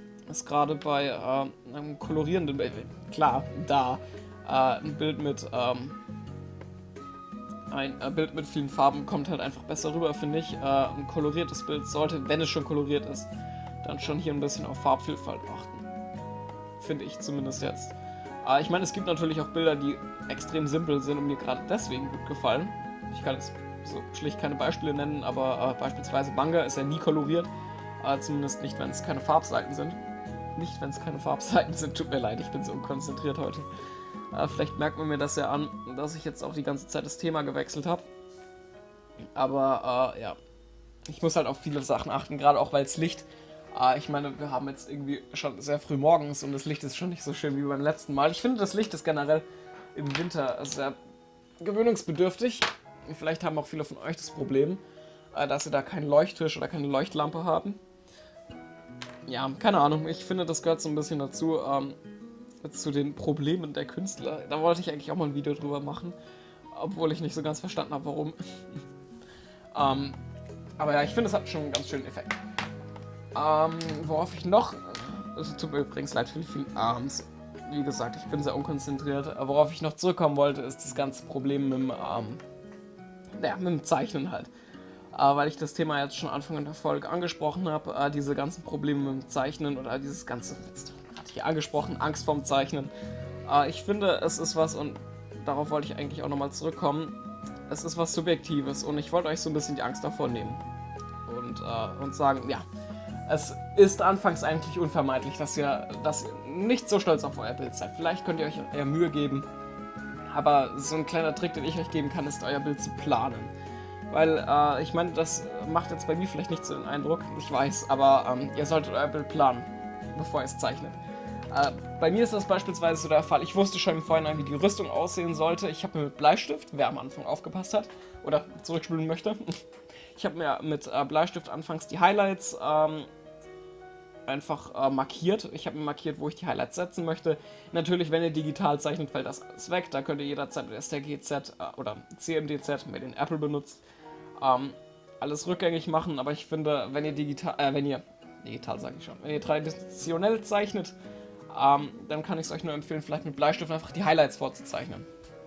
S1: einem kolorierenden Bild... Klar, ein Bild mit ein Bild mit vielen Farben kommt halt einfach besser rüber, finde ich. Ein koloriertes Bild sollte, wenn es schon koloriert ist, dann schon hier ein bisschen auf Farbvielfalt achten. Finde ich zumindest jetzt. Ich meine, es gibt natürlich auch Bilder, die extrem simpel sind und mir gerade deswegen gut gefallen. Ich kann jetzt so schlicht keine Beispiele nennen, aber beispielsweise Manga ist ja nie koloriert. Zumindest nicht, wenn es keine Farbseiten sind. Nicht, wenn es keine Farbseiten sind. Tut mir leid, ich bin so unkonzentriert heute. Vielleicht merkt man mir das ja an, dass ich jetzt auch die ganze Zeit das Thema gewechselt habe. Aber ja, ich muss halt auf viele Sachen achten, gerade auch weil das Licht... ich meine, wir haben jetzt irgendwie schon sehr früh morgens und das Licht ist schon nicht so schön wie beim letzten Mal. Ich finde, das Licht ist generell im Winter sehr gewöhnungsbedürftig. Vielleicht haben auch viele von euch das Problem, dass sie da keinen Leuchttisch oder keine Leuchtlampe haben. Ja, keine Ahnung. Ich finde, das gehört so ein bisschen dazu, zu den Problemen der Künstler. Da wollte ich eigentlich auch mal ein Video drüber machen, obwohl ich nicht so ganz verstanden habe, warum. Aber ja, ich finde, es hat schon einen ganz schönen Effekt. Worauf ich noch... Es tut mir übrigens leid für die vielen Arms. Wie gesagt, ich bin sehr unkonzentriert. Worauf ich noch zurückkommen wollte, ist das ganze Problem mit dem Zeichnen halt. Weil ich das Thema jetzt schon Anfang der Folge angesprochen habe, diese ganzen Probleme mit dem Zeichnen oder dieses ganze, jetzt hatte ich hier angesprochen, Angst vorm Zeichnen. Ich finde, es ist was, und darauf wollte ich eigentlich auch nochmal zurückkommen, es ist was Subjektives und ich wollte euch so ein bisschen die Angst davor nehmen. Und sagen, ja, es ist anfangs eigentlich unvermeidlich, dass ihr nicht so stolz auf euer Bild seid. Vielleicht könnt ihr euch eher Mühe geben, aber so ein kleiner Trick, den ich euch geben kann, ist, euer Bild zu planen. Weil, ich meine, das macht jetzt bei mir vielleicht nicht so den Eindruck, ich weiß, aber ihr solltet euer Bild planen, bevor ihr es zeichnet. Bei mir ist das beispielsweise so der Fall, ich wusste schon im Vorhinein, wie die Rüstung aussehen sollte. Ich habe mir mit Bleistift, wer am Anfang aufgepasst hat oder zurückspülen möchte, ich habe mir mit Bleistift anfangs die Highlights einfach markiert. Ich habe mir markiert, wo ich die Highlights setzen möchte. Natürlich, wenn ihr digital zeichnet, fällt das alles weg. Da könnt ihr jederzeit mit STGZ oder CMDZ, wenn ihr den Apple benutzt, alles rückgängig machen. Aber ich finde, wenn ihr wenn ihr traditionell zeichnet, dann kann ich es euch nur empfehlen, vielleicht mit Bleistift einfach die Highlights vorzuzeichnen.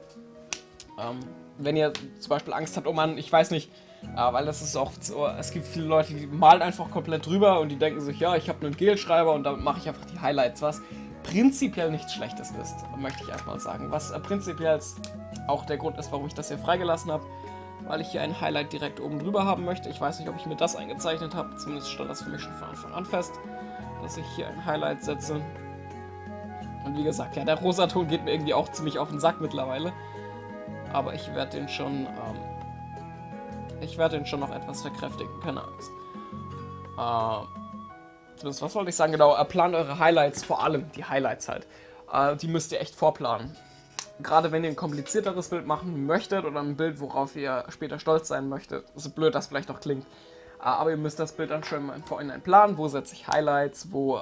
S1: Wenn ihr zum Beispiel Angst habt, oh Mann, ich weiß nicht, weil das ist auch so, es gibt viele Leute, die malen einfach komplett drüber und die denken sich, ja, ich habe einen Gelschreiber und damit mache ich einfach die Highlights, was prinzipiell nichts Schlechtes ist, möchte ich erstmal sagen. Was prinzipiell auch der Grund ist, warum ich das hier freigelassen habe, weil ich hier ein Highlight direkt oben drüber haben möchte. Ich weiß nicht, ob ich mir das eingezeichnet habe, zumindest stand das für mich schon von Anfang an fest, dass ich hier ein Highlight setze. Und wie gesagt, ja, der Rosaton geht mir irgendwie auch ziemlich auf den Sack mittlerweile. Aber ich werde den schon noch etwas verkräftigen, keine Angst. Zumindest, was wollte ich sagen? Genau, plant eure Highlights, vor allem die Highlights halt. Die müsst ihr echt vorplanen. Gerade wenn ihr ein komplizierteres Bild machen möchtet oder ein Bild, worauf ihr später stolz sein möchtet, so blöd das vielleicht auch klingt, aber ihr müsst das Bild dann schon mal im Vorhinein planen, wo setze ich Highlights, wo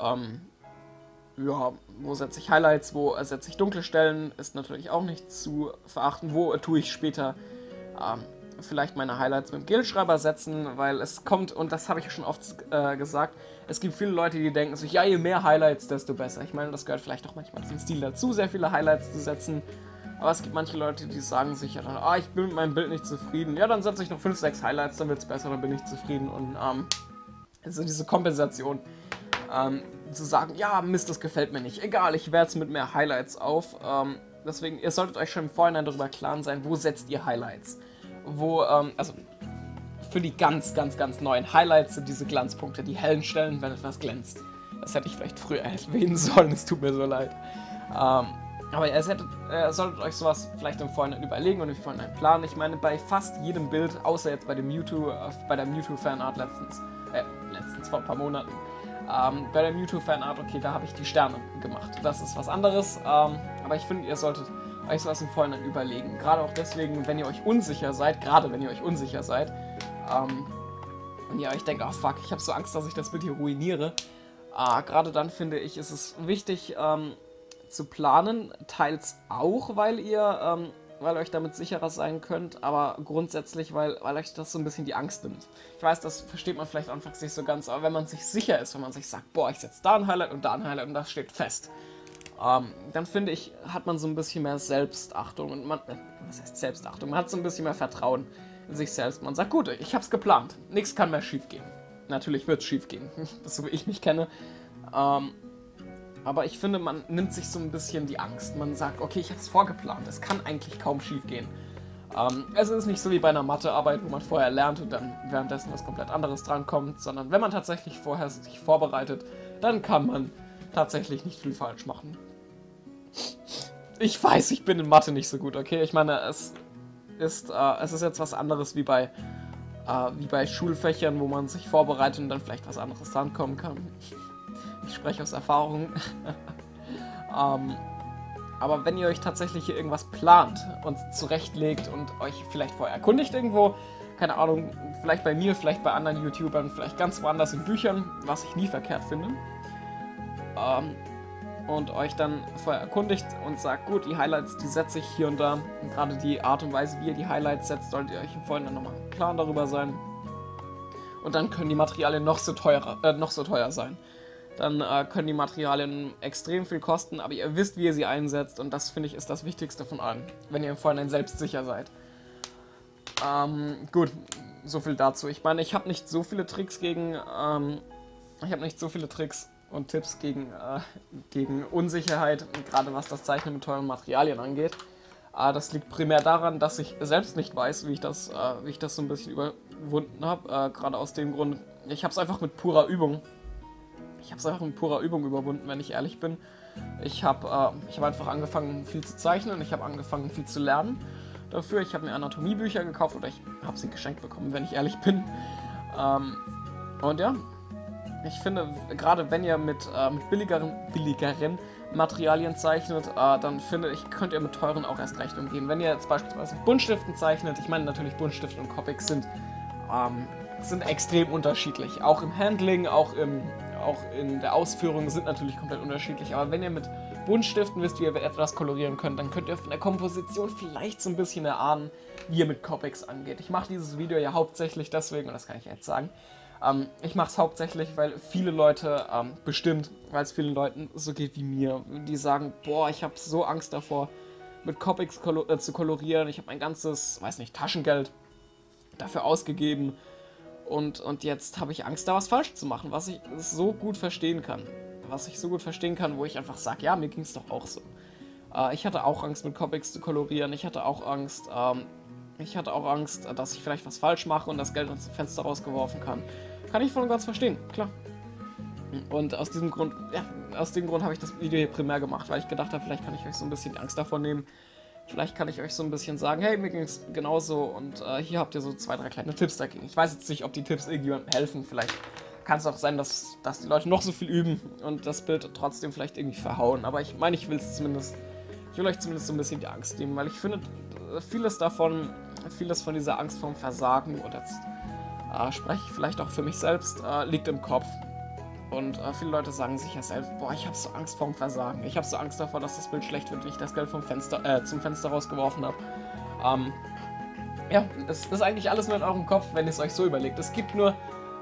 S1: setze ich Highlights, wo setze ich dunkle Stellen, ist natürlich auch nicht zu verachten, wo tue ich später vielleicht meine Highlights mit dem Gelschreiber setzen, weil es kommt, und das habe ich schon oft gesagt, es gibt viele Leute, die denken sich, ja, je mehr Highlights, desto besser. Ich meine, das gehört vielleicht auch manchmal zum Stil dazu, sehr viele Highlights zu setzen, aber es gibt manche Leute, die sagen sich ja dann, ich bin mit meinem Bild nicht zufrieden, ja, dann setze ich noch 5, 6 Highlights, dann wird es besser, dann bin ich zufrieden, und also diese Kompensation, zu sagen, ja, Mist, das gefällt mir nicht, egal, ich werte es mit mehr Highlights auf, deswegen, ihr solltet euch schon im Vorhinein darüber klar sein, wo setzt ihr Highlights. Also für die ganz, ganz, ganz neuen Highlights sind diese Glanzpunkte, die hellen Stellen, wenn etwas glänzt. Das hätte ich vielleicht früher erwähnen sollen, es tut mir so leid. Aber ihr solltet euch sowas vielleicht im Vorhinein überlegen und im Vorhinein planen. Ich meine, bei fast jedem Bild, außer jetzt bei der Mewtwo-Fanart letztens vor ein paar Monaten, bei der Mewtwo-Fanart, okay, da habe ich die Sterne gemacht. Das ist was anderes, aber ich finde, ihr solltet euch sowas im Vorhinein überlegen. Gerade auch deswegen, wenn ihr euch unsicher seid, und ihr euch denkt, oh fuck, ich habe so Angst, dass ich das Bild hier ruiniere. Gerade dann finde ich, ist es wichtig zu planen, teils auch, weil ihr euch damit sicherer sein könnt, aber grundsätzlich, weil euch das so ein bisschen die Angst nimmt. Ich weiß, das versteht man vielleicht anfangs nicht so ganz, aber wenn man sich sicher ist, wenn man sich sagt, boah, ich setze da ein Highlight und da ein Highlight und das steht fest, dann finde ich, hat man so ein bisschen mehr Selbstachtung und was heißt Selbstachtung? Man hat so ein bisschen mehr Vertrauen in sich selbst. Man sagt, gut, ich habe es geplant, nichts kann mehr schief gehen. Natürlich wird es schief gehen, so wie ich mich kenne. Aber ich finde, man nimmt sich so ein bisschen die Angst. Man sagt, okay, ich habe es vorgeplant, es kann eigentlich kaum schief gehen. Es ist nicht so wie bei einer Mathearbeit, wo man vorher lernt und dann währenddessen was komplett anderes drankommt, sondern wenn man tatsächlich vorher sich vorbereitet, dann kann man tatsächlich nicht viel falsch machen. Ich weiß, ich bin in Mathe nicht so gut, okay? Ich meine, es ist jetzt was anderes wie bei Schulfächern, wo man sich vorbereitet und dann vielleicht was anderes drankommen kann. Ich spreche aus Erfahrung. Aber wenn ihr euch tatsächlich hier irgendwas plant und zurechtlegt und euch vielleicht vorher erkundigt irgendwo, keine Ahnung, vielleicht bei mir, vielleicht bei anderen YouTubern, vielleicht ganz woanders in Büchern, was ich nie verkehrt finde, und euch dann vorher erkundigt und sagt, gut, die Highlights, die setze ich hier und da, und gerade die Art und Weise, wie ihr die Highlights setzt, solltet ihr euch im Vorhinein nochmal klar darüber sein. Und dann können die Materialien noch so teuer sein. Dann können die Materialien extrem viel kosten, aber ihr wisst, wie ihr sie einsetzt und das, finde ich, ist das Wichtigste von allem, wenn ihr im Vorhinein selbstsicher seid. Gut, so viel dazu. Ich meine, ich habe nicht so viele Tricks und Tipps gegen Unsicherheit, gerade was das Zeichnen mit teuren Materialien angeht. Das liegt primär daran, dass ich selbst nicht weiß, wie ich das so ein bisschen überwunden habe. Gerade aus dem Grund, ich habe es einfach mit purer Übung überwunden, wenn ich ehrlich bin. Ich habe einfach angefangen, viel zu zeichnen. Ich habe angefangen, viel zu lernen dafür. Ich habe mir Anatomiebücher gekauft oder ich habe sie geschenkt bekommen, wenn ich ehrlich bin. Und ja, ich finde, gerade wenn ihr mit billigeren Materialien zeichnet, dann finde ich, könnt ihr mit teuren auch erst recht umgehen. Wenn ihr jetzt beispielsweise mit Buntstiften zeichnet, ich meine natürlich Buntstifte und Copics sind extrem unterschiedlich. Auch im Handling, auch in der Ausführung sind natürlich komplett unterschiedlich. Aber wenn ihr mit Buntstiften wisst, wie ihr etwas kolorieren könnt, dann könnt ihr von der Komposition vielleicht so ein bisschen erahnen, wie ihr mit Copics angeht. Ich mache dieses Video ja hauptsächlich deswegen, und das kann ich jetzt sagen, ich mache es hauptsächlich, weil viele Leute, weil es vielen Leuten so geht wie mir, die sagen, boah, ich habe so Angst davor, mit Copics zu kolorieren. Ich habe mein ganzes, Taschengeld dafür ausgegeben. Und jetzt habe ich Angst, da was falsch zu machen, was ich so gut verstehen kann. Wo ich einfach sage, ja, mir ging es doch auch so. Ich hatte auch Angst, mit Copics zu kolorieren. Ich hatte auch Angst, dass ich vielleicht was falsch mache und das Geld aus dem Fenster rausgeworfen kann. Kann ich voll und ganz verstehen, klar. Und aus dem Grund habe ich das Video hier primär gemacht, weil ich gedacht habe, vielleicht kann ich euch so ein bisschen die Angst davor nehmen. Vielleicht kann ich euch so ein bisschen sagen, hey, mir ging es genauso und hier habt ihr so 2, 3 kleine Tipps dagegen. Ich weiß jetzt nicht, ob die Tipps irgendjemandem helfen. Vielleicht kann es auch sein, dass die Leute noch so viel üben und das Bild trotzdem vielleicht irgendwie verhauen. Aber ich meine, ich will euch zumindest so ein bisschen die Angst nehmen, weil ich finde, vieles von dieser Angst vorm Versagen, oder jetzt spreche ich vielleicht auch für mich selbst, liegt im Kopf. Und viele Leute sagen sich ja selbst, boah, ich habe so Angst vorm Versagen. Ich habe so Angst davor, dass das Bild schlecht wird, wie ich das Geld zum Fenster rausgeworfen habe. Ja, es ist eigentlich alles nur in eurem Kopf, wenn ihr es euch so überlegt. Es gibt nur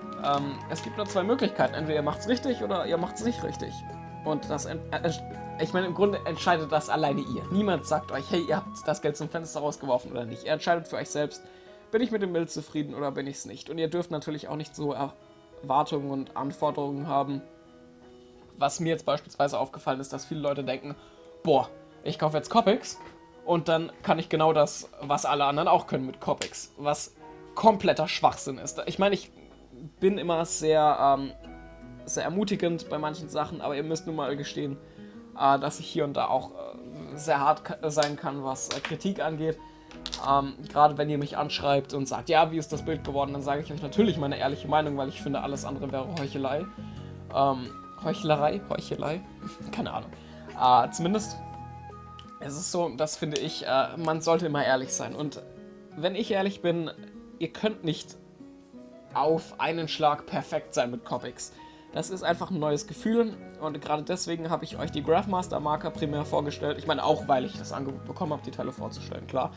S1: 2 Möglichkeiten. Entweder ihr macht es richtig oder ihr macht es nicht richtig. Und ich meine, im Grunde entscheidet das alleine ihr. Niemand sagt euch, hey, ihr habt das Geld zum Fenster rausgeworfen oder nicht. Ihr entscheidet für euch selbst, bin ich mit dem Bild zufrieden oder bin ich es nicht. Und ihr dürft natürlich auch nicht so Erwartungen und Anforderungen haben. Was mir jetzt beispielsweise aufgefallen ist, dass viele Leute denken, boah, ich kaufe jetzt Copics und dann kann ich genau das, was alle anderen auch können mit Copics. Was kompletter Schwachsinn ist. Ich meine, ich bin immer sehr ermutigend bei manchen Sachen, aber ihr müsst nun mal gestehen, dass ich hier und da auch sehr hart sein kann, was Kritik angeht. Gerade wenn ihr mich anschreibt und sagt, ja, wie ist das Bild geworden, dann sage ich euch natürlich meine ehrliche Meinung, weil ich finde, alles andere wäre Heuchelei. Heuchelei? Keine Ahnung. Zumindest ist es so, das finde ich, man sollte immer ehrlich sein. Und wenn ich ehrlich bin, ihr könnt nicht auf einen Schlag perfekt sein mit Copics. Das ist einfach ein neues Gefühl und gerade deswegen habe ich euch die Graphmaster Marker primär vorgestellt. Ich meine, auch weil ich das Angebot bekommen habe, die Teile vorzustellen, klar.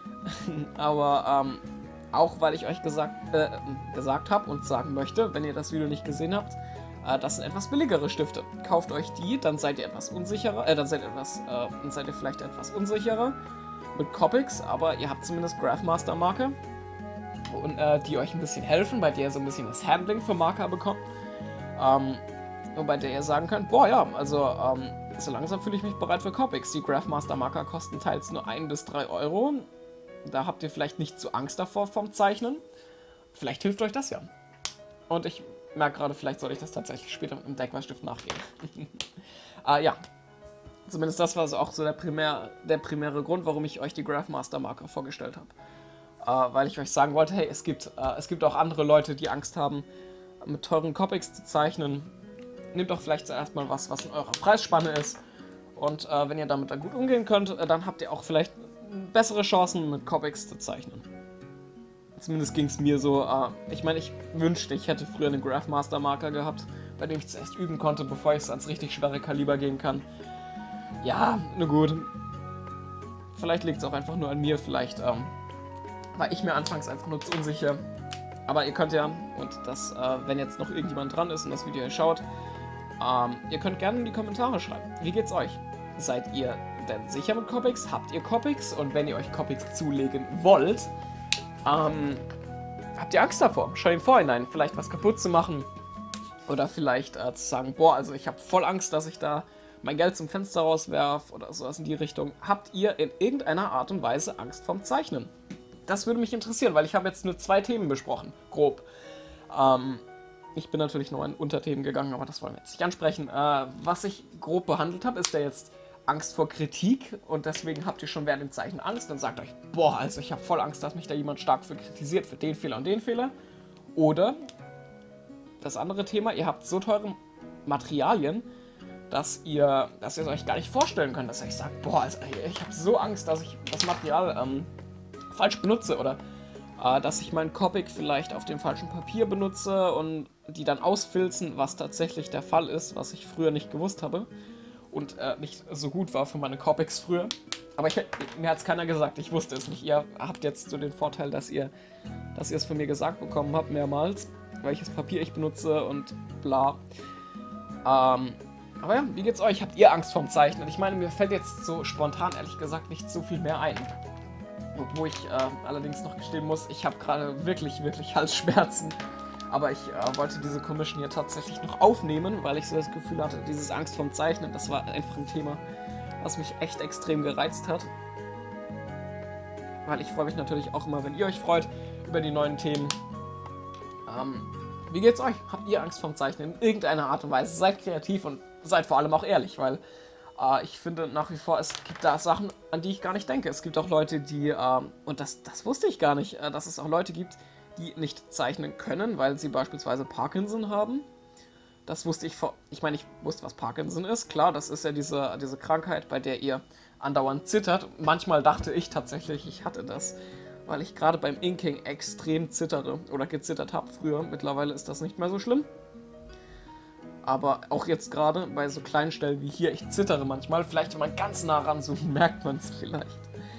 S1: Aber auch weil ich euch gesagt habe und sagen möchte, wenn ihr das Video nicht gesehen habt, Das sind etwas billigere Stifte. Kauft euch die, dann seid ihr etwas unsicherer, dann seid ihr vielleicht etwas unsicherer mit Copics, aber ihr habt zumindest Graphmaster Marker und die euch ein bisschen helfen, bei der ihr so ein bisschen das Handling für Marker bekommt. Und bei der ihr sagen könnt, boah ja, also so langsam fühle ich mich bereit für Copics. Die Graphmaster Marker kosten teils nur 1 bis 3 Euro. Da habt ihr vielleicht nicht so Angst davor vom Zeichnen. Vielleicht hilft euch das ja. Und ich merke gerade, vielleicht sollte ich das tatsächlich später mit einem Dagmar-Stift nachgehen. Ja, zumindest das war so auch so der primäre Grund, warum ich euch die Graphmaster Marker vorgestellt habe. Weil ich euch sagen wollte, hey, es gibt auch andere Leute, die Angst haben, mit teuren Copics zu zeichnen. Nehmt doch vielleicht zuerst mal was in eurer Preisspanne ist. Und wenn ihr damit dann gut umgehen könnt, dann habt ihr auch vielleicht bessere Chancen, mit Copics zu zeichnen. Zumindest ging es mir so. Ich meine, ich wünschte, ich hätte früher einen Graphmaster Marker gehabt, bei dem ich zuerst üben konnte, bevor ich es ans richtig schwere Kaliber gehen kann. Ja, na gut. Vielleicht liegt es auch einfach nur an mir, vielleicht war ich mir anfangs einfach nur zu unsicher. Aber ihr könnt ja, und das, wenn jetzt noch irgendjemand dran ist und das Video hier schaut, ihr könnt gerne in die Kommentare schreiben. Wie geht's euch? Seid ihr denn sicher mit Copics? Habt ihr Copics? Und wenn ihr euch Copics zulegen wollt, habt ihr Angst davor? Schon im Vorhinein vielleicht was kaputt zu machen. Oder vielleicht zu sagen, boah, also ich habe voll Angst, dass ich da mein Geld zum Fenster rauswerfe oder sowas in die Richtung. Habt ihr in irgendeiner Art und Weise Angst vorm Zeichnen? Das würde mich interessieren, weil ich habe jetzt nur 2 Themen besprochen, grob. Ich bin natürlich noch in Unterthemen gegangen, aber das wollen wir jetzt nicht ansprechen. Was ich grob behandelt habe, ist ja jetzt Angst vor Kritik und deswegen habt ihr schon während dem Zeichnen Angst und sagt euch, boah, also ich habe voll Angst, dass mich da jemand stark für kritisiert, für den Fehler und den Fehler. Oder das andere Thema, ihr habt so teure Materialien, dass ihr es euch gar nicht vorstellen könnt, dass ihr euch sagt, boah, also ich habe so Angst, dass ich das Material falsch benutze oder dass ich meinen Copic vielleicht auf dem falschen Papier benutze und die dann ausfilzen, was tatsächlich der Fall ist, was ich früher nicht gewusst habe und nicht so gut war für meine Copics früher. Aber mir hat es keiner gesagt, ich wusste es nicht. Ihr habt jetzt so den Vorteil, dass ihr es von mir gesagt bekommen habt, mehrmals, welches Papier ich benutze und bla. Aber ja, wie geht's euch? Habt ihr Angst vorm Zeichnen? Ich meine, mir fällt jetzt so spontan, ehrlich gesagt, nicht so viel mehr ein. Wo ich allerdings noch gestehen muss, ich habe gerade wirklich Halsschmerzen. Aber ich wollte diese Commission hier tatsächlich noch aufnehmen, weil ich so das Gefühl hatte, dieses Angst vorm Zeichnen, das war einfach ein Thema, was mich echt extrem gereizt hat. Weil ich freue mich natürlich auch immer, wenn ihr euch freut über die neuen Themen. Wie geht's euch? Habt ihr Angst vorm Zeichnen in irgendeiner Art und Weise? Seid kreativ und seid vor allem auch ehrlich, weil ich finde nach wie vor, es gibt da Sachen, an die ich gar nicht denke. Es gibt auch Leute, die, und das wusste ich gar nicht, dass es auch Leute gibt, die nicht zeichnen können, weil sie beispielsweise Parkinson haben. Das wusste ich ich meine, ich wusste, was Parkinson ist. Klar, das ist ja diese Krankheit, bei der ihr andauernd zittert. Manchmal dachte ich tatsächlich, ich hatte das, weil ich gerade beim Inking extrem zitterte oder gezittert habe früher. Mittlerweile ist das nicht mehr so schlimm. Aber auch jetzt gerade bei so kleinen Stellen wie hier, ich zittere manchmal. Vielleicht, wenn man ganz nah ranzoomt, merkt man es vielleicht.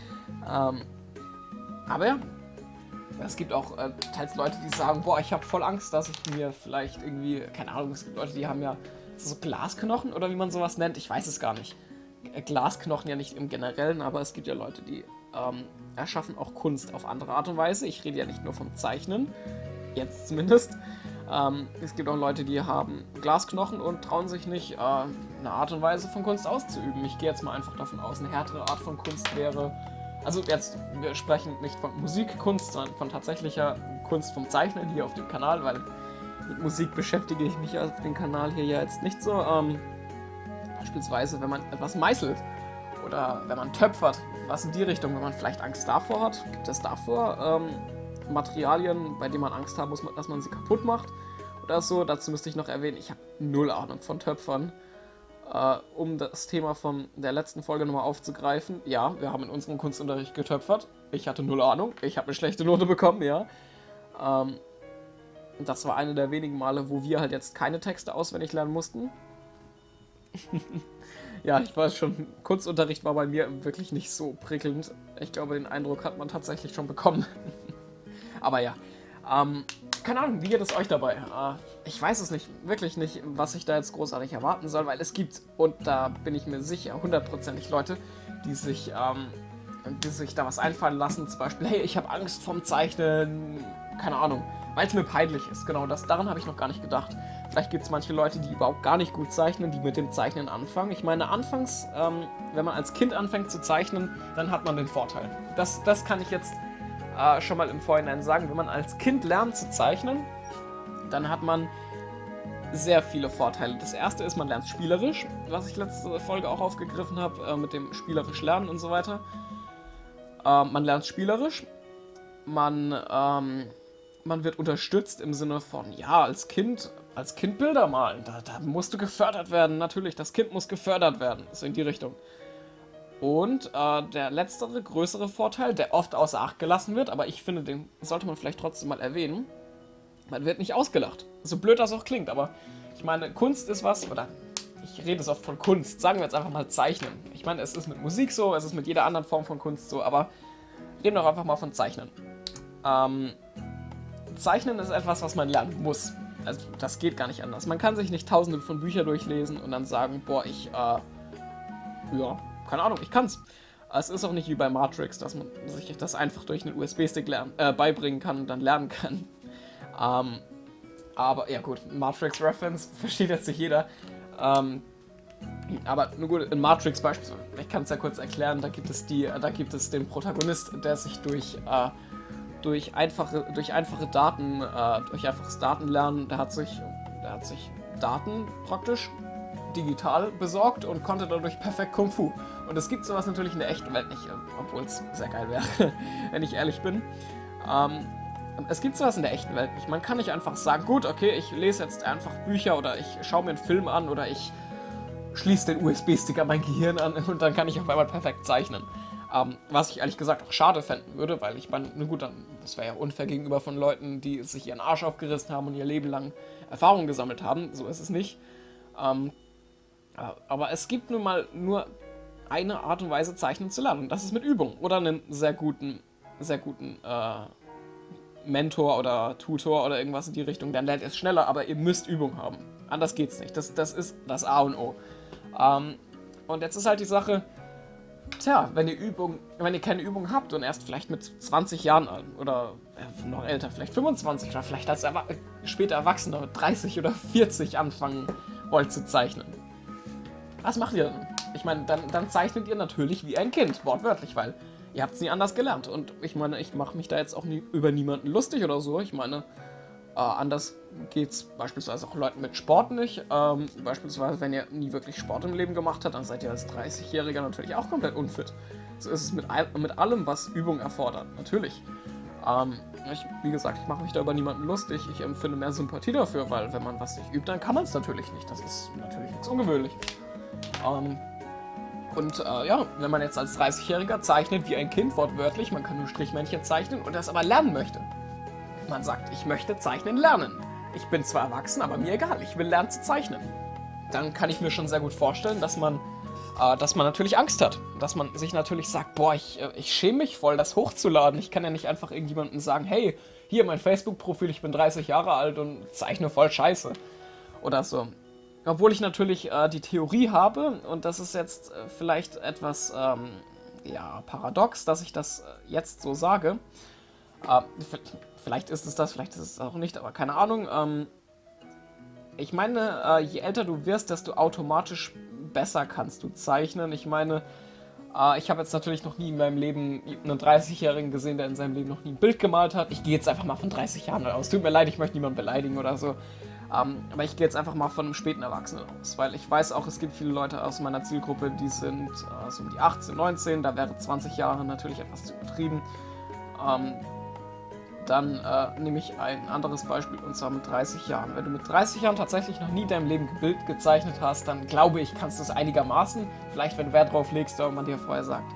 S1: Aber ja, es gibt auch teils Leute, die sagen, boah, ich habe voll Angst, dass ich mir vielleicht irgendwie, keine Ahnung, es gibt Leute, die haben ja so Glasknochen oder wie man sowas nennt, ich weiß es gar nicht. Glasknochen ja nicht im Generellen, aber es gibt ja Leute, die erschaffen auch Kunst auf andere Art und Weise. Ich rede ja nicht nur vom Zeichnen, jetzt zumindest. Es gibt auch Leute, die haben Glasknochen und trauen sich nicht, eine Art und Weise von Kunst auszuüben. Ich gehe jetzt mal einfach davon aus, eine härtere Art von Kunst wäre, also jetzt, wir sprechen nicht von Musikkunst, sondern von tatsächlicher Kunst vom Zeichnen hier auf dem Kanal, weil mit Musik beschäftige ich mich auf dem Kanal hier ja jetzt nicht so. Beispielsweise, wenn man etwas meißelt oder wenn man töpfert, was in die Richtung, wenn man vielleicht Angst davor hat, gibt es davor Materialien, bei denen man Angst haben muss, dass man sie kaputt macht oder so. Dazu müsste ich noch erwähnen, ich habe null Ahnung von Töpfern. Um das Thema von der letzten Folge nochmal aufzugreifen, ja, wir haben in unserem Kunstunterricht getöpfert. Ich hatte null Ahnung, ich habe eine schlechte Note bekommen, ja. Das war eine der wenigen Male, wo wir halt jetzt keine Texte auswendig lernen mussten. Ja, ich weiß schon, Kunstunterricht war bei mir wirklich nicht so prickelnd. Ich glaube, den Eindruck hat man tatsächlich schon bekommen. Aber ja, keine Ahnung, wie geht es euch dabei? ich weiß es nicht, wirklich nicht, was ich da jetzt großartig erwarten soll, weil es gibt, und da bin ich mir sicher, hundertprozentig Leute, die sich da was einfallen lassen, zum Beispiel, hey, ich habe Angst vorm Zeichnen, keine Ahnung, weil es mir peinlich ist, genau, daran habe ich noch gar nicht gedacht. Vielleicht gibt es manche Leute, die überhaupt gar nicht gut zeichnen, die mit dem Zeichnen anfangen. Ich meine, anfangs, wenn man als Kind anfängt zu zeichnen, dann hat man den Vorteil. Das kann ich jetzt schon mal im Vorhinein sagen. Wenn man als Kind lernt zu zeichnen, dann hat man sehr viele Vorteile. Das erste ist, man lernt spielerisch, was ich letzte Folge auch aufgegriffen habe, mit dem spielerisch Lernen und so weiter. Man lernt spielerisch, man wird unterstützt im Sinne von, ja, als Kind Bilder malen, da musst du gefördert werden, natürlich, das Kind muss gefördert werden, so in die Richtung. Und der letztere, größere Vorteil, der oft außer Acht gelassen wird, aber ich finde, den sollte man vielleicht trotzdem mal erwähnen, man wird nicht ausgelacht. So blöd das auch klingt, aber ich meine, Kunst ist was, oder ich rede es oft von Kunst, sagen wir jetzt einfach mal Zeichnen. Ich meine, es ist mit Musik so, es ist mit jeder anderen Form von Kunst so, aber reden wir einfach mal von Zeichnen. Zeichnen ist etwas, was man lernen muss. Also, das geht gar nicht anders. Man kann sich nicht tausende von Büchern durchlesen und dann sagen, boah, ja, keine Ahnung, ich kann's. Es ist auch nicht wie bei Matrix, dass man sich das einfach durch einen USB-Stick beibringen kann und dann lernen kann. Aber, ja gut, Matrix-Reference versteht jetzt nicht jeder. Aber nur gut, in Matrix beispielsweise, ich kann es ja kurz erklären, da gibt es den Protagonist, der sich durch einfaches Datenlernen, der hat sich Daten praktisch digital besorgt und konnte dadurch perfekt Kung Fu. Und es gibt sowas natürlich in der echten Welt nicht, obwohl es sehr geil wäre, wenn ich ehrlich bin. Es gibt sowas in der echten Welt nicht. Man kann nicht einfach sagen, gut, okay, ich lese jetzt einfach Bücher oder ich schaue mir einen Film an oder ich schließe den USB-Stick an mein Gehirn an und dann kann ich auf einmal perfekt zeichnen. Was ich ehrlich gesagt auch schade fänden würde, weil ich meine, na gut, das wäre ja unfair gegenüber von Leuten, die sich ihren Arsch aufgerissen haben und ihr Leben lang Erfahrung gesammelt haben. So ist es nicht. Aber es gibt nun mal nur eine Art und Weise, zeichnen zu lernen. Und das ist mit Übung. Oder einen sehr guten Mentor oder Tutor oder irgendwas in die Richtung. Dann lernt ihr es schneller, aber ihr müsst Übung haben. Anders geht's nicht. Das ist das A und O. Und jetzt ist halt die Sache, tja, wenn ihr keine Übung habt und erst vielleicht mit 20 Jahren oder noch älter, vielleicht 25 oder vielleicht als später Erwachsener mit 30 oder 40 anfangen wollt zu zeichnen. Was macht ihr dann? Ich meine, dann zeichnet ihr natürlich wie ein Kind, wortwörtlich, weil ihr habt es nie anders gelernt. Und ich meine, ich mache mich da jetzt auch nie über niemanden lustig oder so. Ich meine, anders geht's beispielsweise auch Leuten mit Sport nicht. Beispielsweise, wenn ihr nie wirklich Sport im Leben gemacht habt, dann seid ihr als 30-Jähriger natürlich auch komplett unfit. So ist es mit allem, was Übung erfordert. Natürlich. Wie gesagt, ich mache mich da über niemanden lustig. Ich empfinde mehr Sympathie dafür, weil wenn man was nicht übt, dann kann man es natürlich nicht. Das ist natürlich nichts Ungewöhnliches. Ja, wenn man jetzt als 30-Jähriger zeichnet wie ein Kind, wortwörtlich, man kann nur Strichmännchen zeichnen und das aber lernen möchte. Man sagt, ich möchte zeichnen lernen. Ich bin zwar erwachsen, aber mir egal, ich will lernen zu zeichnen. Dann kann ich mir schon sehr gut vorstellen, dass man natürlich Angst hat. Dass man sich natürlich sagt, boah, ich schäme mich voll, das hochzuladen. Ich kann ja nicht einfach irgendjemandem sagen, hey, hier mein Facebook-Profil, ich bin 30 Jahre alt und zeichne voll Scheiße. Oder so. Obwohl ich natürlich die Theorie habe, und das ist jetzt vielleicht etwas paradox, dass ich das jetzt so sage. Vielleicht ist es das, vielleicht ist es auch nicht, aber keine Ahnung. Ich meine, je älter du wirst, desto automatisch besser kannst du zeichnen. Ich meine, ich habe jetzt natürlich noch nie in meinem Leben einen 30-Jährigen gesehen, der in seinem Leben noch nie ein Bild gemalt hat. Ich gehe jetzt einfach mal von 30 Jahren aus. Tut mir leid, ich möchte niemanden beleidigen oder so. Aber ich gehe jetzt einfach mal von einem späten Erwachsenen aus, weil ich weiß auch, es gibt viele Leute aus meiner Zielgruppe, die sind so um die 18, 19, da wäre 20 Jahre natürlich etwas zu übertrieben. Dann nehme ich ein anderes Beispiel, und zwar mit 30 Jahren. Wenn du mit 30 Jahren tatsächlich noch nie in deinem Leben ein Bild gezeichnet hast, dann glaube ich, kannst du es einigermaßen, vielleicht wenn du Wert drauf legst, wenn man dir vorher sagt,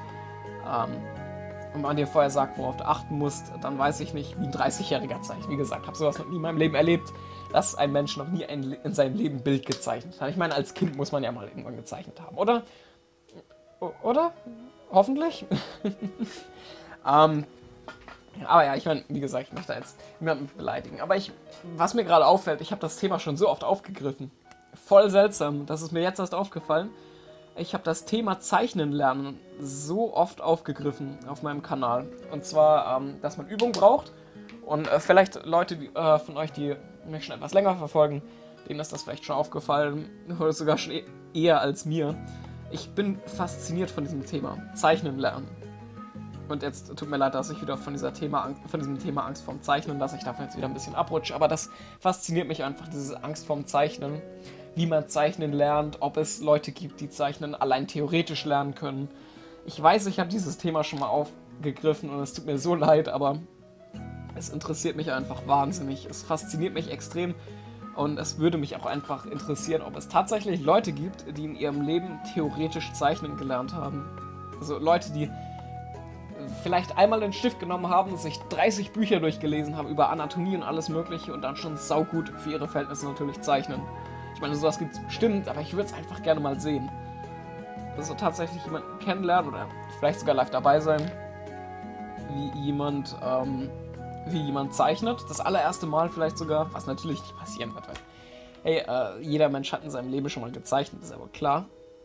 S1: worauf du achten musst, dann weiß ich nicht, wie ein 30-Jähriger zeichnet. Wie gesagt, habe sowas noch nie in meinem Leben erlebt, dass ein Mensch noch nie in seinem Leben ein Bild gezeichnet hat. Ich meine, als Kind muss man ja mal irgendwann gezeichnet haben, oder? Oder? Hoffentlich? Aber ja, ich meine, wie gesagt, ich möchte jetzt niemanden beleidigen. Aber was mir gerade auffällt, ich habe das Thema schon so oft aufgegriffen. Voll seltsam, das ist mir jetzt erst aufgefallen. Ich habe das Thema Zeichnen lernen so oft aufgegriffen auf meinem Kanal. Und zwar, dass man Übung braucht. Und vielleicht Leute von euch, die mich schon etwas länger verfolgen, denen ist das vielleicht schon aufgefallen. Oder sogar schon eher als mir. Ich bin fasziniert von diesem Thema. Zeichnen lernen. Und jetzt tut mir leid, dass ich wieder von diesem Thema Angst vorm Zeichnen, dass ich davon jetzt wieder ein bisschen abrutsche. Aber das fasziniert mich einfach, diese Angst vorm Zeichnen. Wie man Zeichnen lernt, ob es Leute gibt, die Zeichnen allein theoretisch lernen können. Ich weiß, ich habe dieses Thema schon mal aufgegriffen und es tut mir so leid, aber es interessiert mich einfach wahnsinnig. Es fasziniert mich extrem und es würde mich auch einfach interessieren, ob es tatsächlich Leute gibt, die in ihrem Leben theoretisch zeichnen gelernt haben. Also Leute, die vielleicht einmal den Stift genommen haben, sich 30 Bücher durchgelesen haben über Anatomie und alles mögliche und dann schon saugut für ihre Verhältnisse natürlich zeichnen. Ich meine, sowas gibt es bestimmt, aber ich würde es einfach gerne mal sehen. Also tatsächlich jemanden kennenlernen oder vielleicht sogar live dabei sein, wie jemand zeichnet. Das allererste Mal vielleicht sogar, was natürlich nicht passieren wird. Weil, hey, jeder Mensch hat in seinem Leben schon mal gezeichnet, ist aber klar.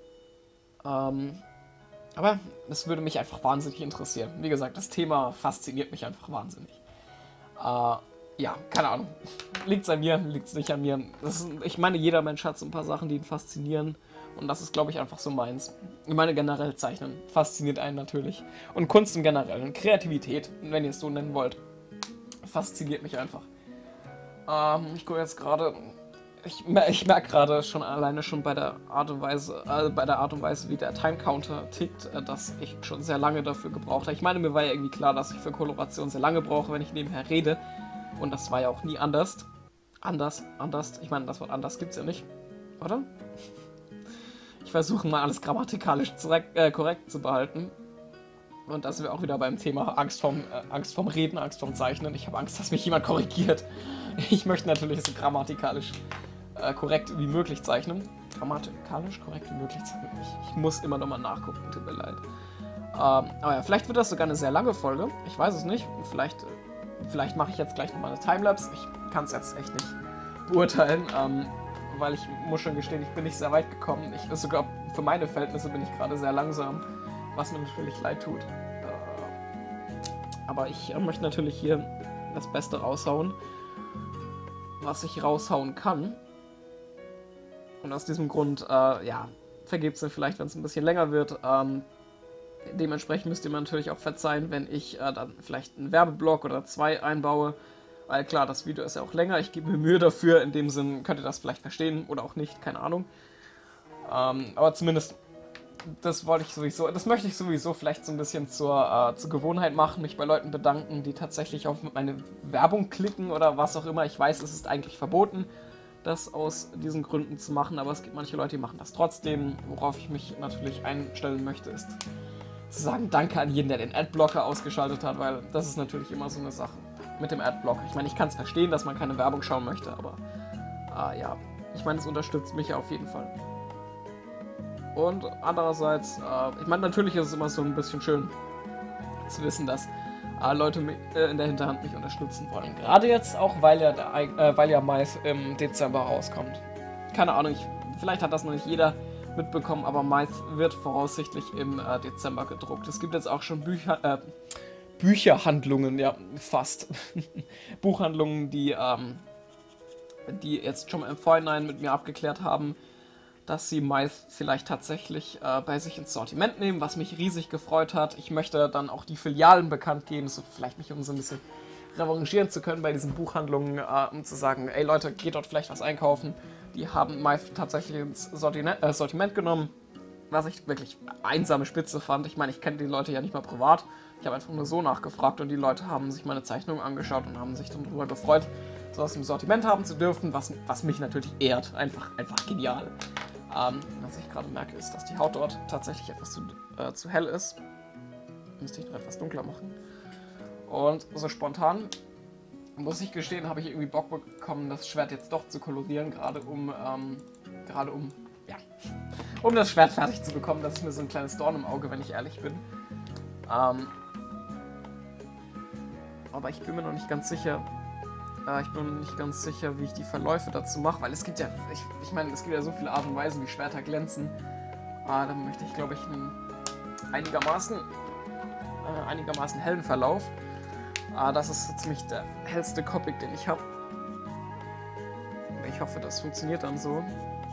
S1: Aber das würde mich einfach wahnsinnig interessieren. Wie gesagt, das Thema fasziniert mich einfach wahnsinnig. Ja, keine Ahnung. Liegt's an mir, liegt's nicht an mir. Ich meine, jeder Mensch hat so ein paar Sachen, die ihn faszinieren. Und das ist, glaube ich, einfach so meins. Ich meine, generell Zeichnen fasziniert einen natürlich. Und Kunst im Generellen, Kreativität, wenn ihr es so nennen wollt, fasziniert mich einfach. Ich gucke jetzt gerade... Ich merke gerade schon alleine schon bei der Art und Weise, wie der Time-Counter tickt, dass ich schon sehr lange dafür gebraucht habe. Ich meine, mir war ja irgendwie klar, dass ich für Koloration sehr lange brauche, wenn ich nebenher rede. Und das war ja auch nie anders. Anders. Ich meine, das Wort anders gibt's ja nicht, oder? Ich versuche mal alles grammatikalisch korrekt zu behalten. Und da sind wir auch wieder beim Thema Angst vorm Reden, Angst vorm Zeichnen. Ich habe Angst, dass mich jemand korrigiert. Ich möchte natürlich so grammatikalisch korrekt wie möglich zeichnen. Grammatikalisch korrekt wie möglich zeichnen. Ich muss immer nochmal nachgucken, tut mir leid. Aber ja, vielleicht wird das sogar eine sehr lange Folge. Ich weiß es nicht. Vielleicht mache ich jetzt gleich nochmal eine Timelapse. Ich kann es jetzt echt nicht beurteilen, weil ich muss schon gestehen, ich bin nicht sehr weit gekommen. Sogar für meine Verhältnisse bin ich gerade sehr langsam, was mir natürlich leid tut. Aber ich möchte natürlich hier das Beste raushauen, was ich raushauen kann. Und aus diesem Grund, ja, vergebt es mir vielleicht, wenn es ein bisschen länger wird. Dementsprechend müsst ihr mir natürlich auch verzeihen, wenn ich dann vielleicht einen Werbeblock oder 2 einbaue. Weil klar, das Video ist ja auch länger, ich gebe mir Mühe dafür. In dem Sinn könnt ihr das vielleicht verstehen oder auch nicht, keine Ahnung. Aber zumindest, das möchte ich sowieso vielleicht so ein bisschen zur Gewohnheit machen, mich bei Leuten bedanken, die tatsächlich auf meine Werbung klicken oder was auch immer. Ich weiß, es ist eigentlich verboten, das aus diesen Gründen zu machen, aber es gibt manche Leute, die machen das trotzdem. Worauf ich mich natürlich einstellen möchte, ist zu sagen, danke an jeden, der den Adblocker ausgeschaltet hat, weil das ist natürlich immer so eine Sache mit dem Adblocker. Ich meine, ich kann es verstehen, dass man keine Werbung schauen möchte, aber ja, ich meine, es unterstützt mich auf jeden Fall. Und andererseits, ich meine, natürlich ist es immer so ein bisschen schön zu wissen, dass Leute in der Hinterhand mich unterstützen wollen. Gerade jetzt auch, weil ja Mais im Dezember rauskommt. Keine Ahnung, vielleicht hat das noch nicht jeder mitbekommen, aber Mais wird voraussichtlich im Dezember gedruckt. Es gibt jetzt auch schon Bücherhandlungen, ja, fast. Buchhandlungen, die jetzt schon im Vorhinein mit mir abgeklärt haben, dass sie Mais vielleicht tatsächlich bei sich ins Sortiment nehmen, was mich riesig gefreut hat. Ich möchte dann auch die Filialen bekannt geben, so vielleicht mich um so ein bisschen revanchieren zu können bei diesen Buchhandlungen, um zu sagen, ey Leute, geht dort vielleicht was einkaufen. Die haben Mais tatsächlich ins Sortiment genommen, was ich wirklich einsame Spitze fand. Ich meine, ich kenne die Leute ja nicht mal privat. Ich habe einfach nur so nachgefragt und die Leute haben sich meine Zeichnungen angeschaut und haben sich dann darüber gefreut, sowas im Sortiment haben zu dürfen, was mich natürlich ehrt. Einfach genial. Was ich gerade merke, ist, dass die Haut dort tatsächlich etwas zu hell ist. Müsste ich noch etwas dunkler machen. Und so spontan, muss ich gestehen, habe ich irgendwie Bock bekommen, das Schwert jetzt doch zu kolorieren, gerade um das Schwert fertig zu bekommen. Das ist mir so ein kleines Dorn im Auge, wenn ich ehrlich bin. Aber ich bin mir noch nicht ganz sicher. Ich bin noch nicht ganz sicher, wie ich die Verläufe dazu mache, weil es gibt ja, ich meine, es gibt ja so viele Arten und Weisen, wie Schwerter glänzen. Da möchte ich, glaube ich, einen einigermaßen hellen Verlauf. Das ist so ziemlich der hellste Copic, den ich habe. Ich hoffe, das funktioniert dann so,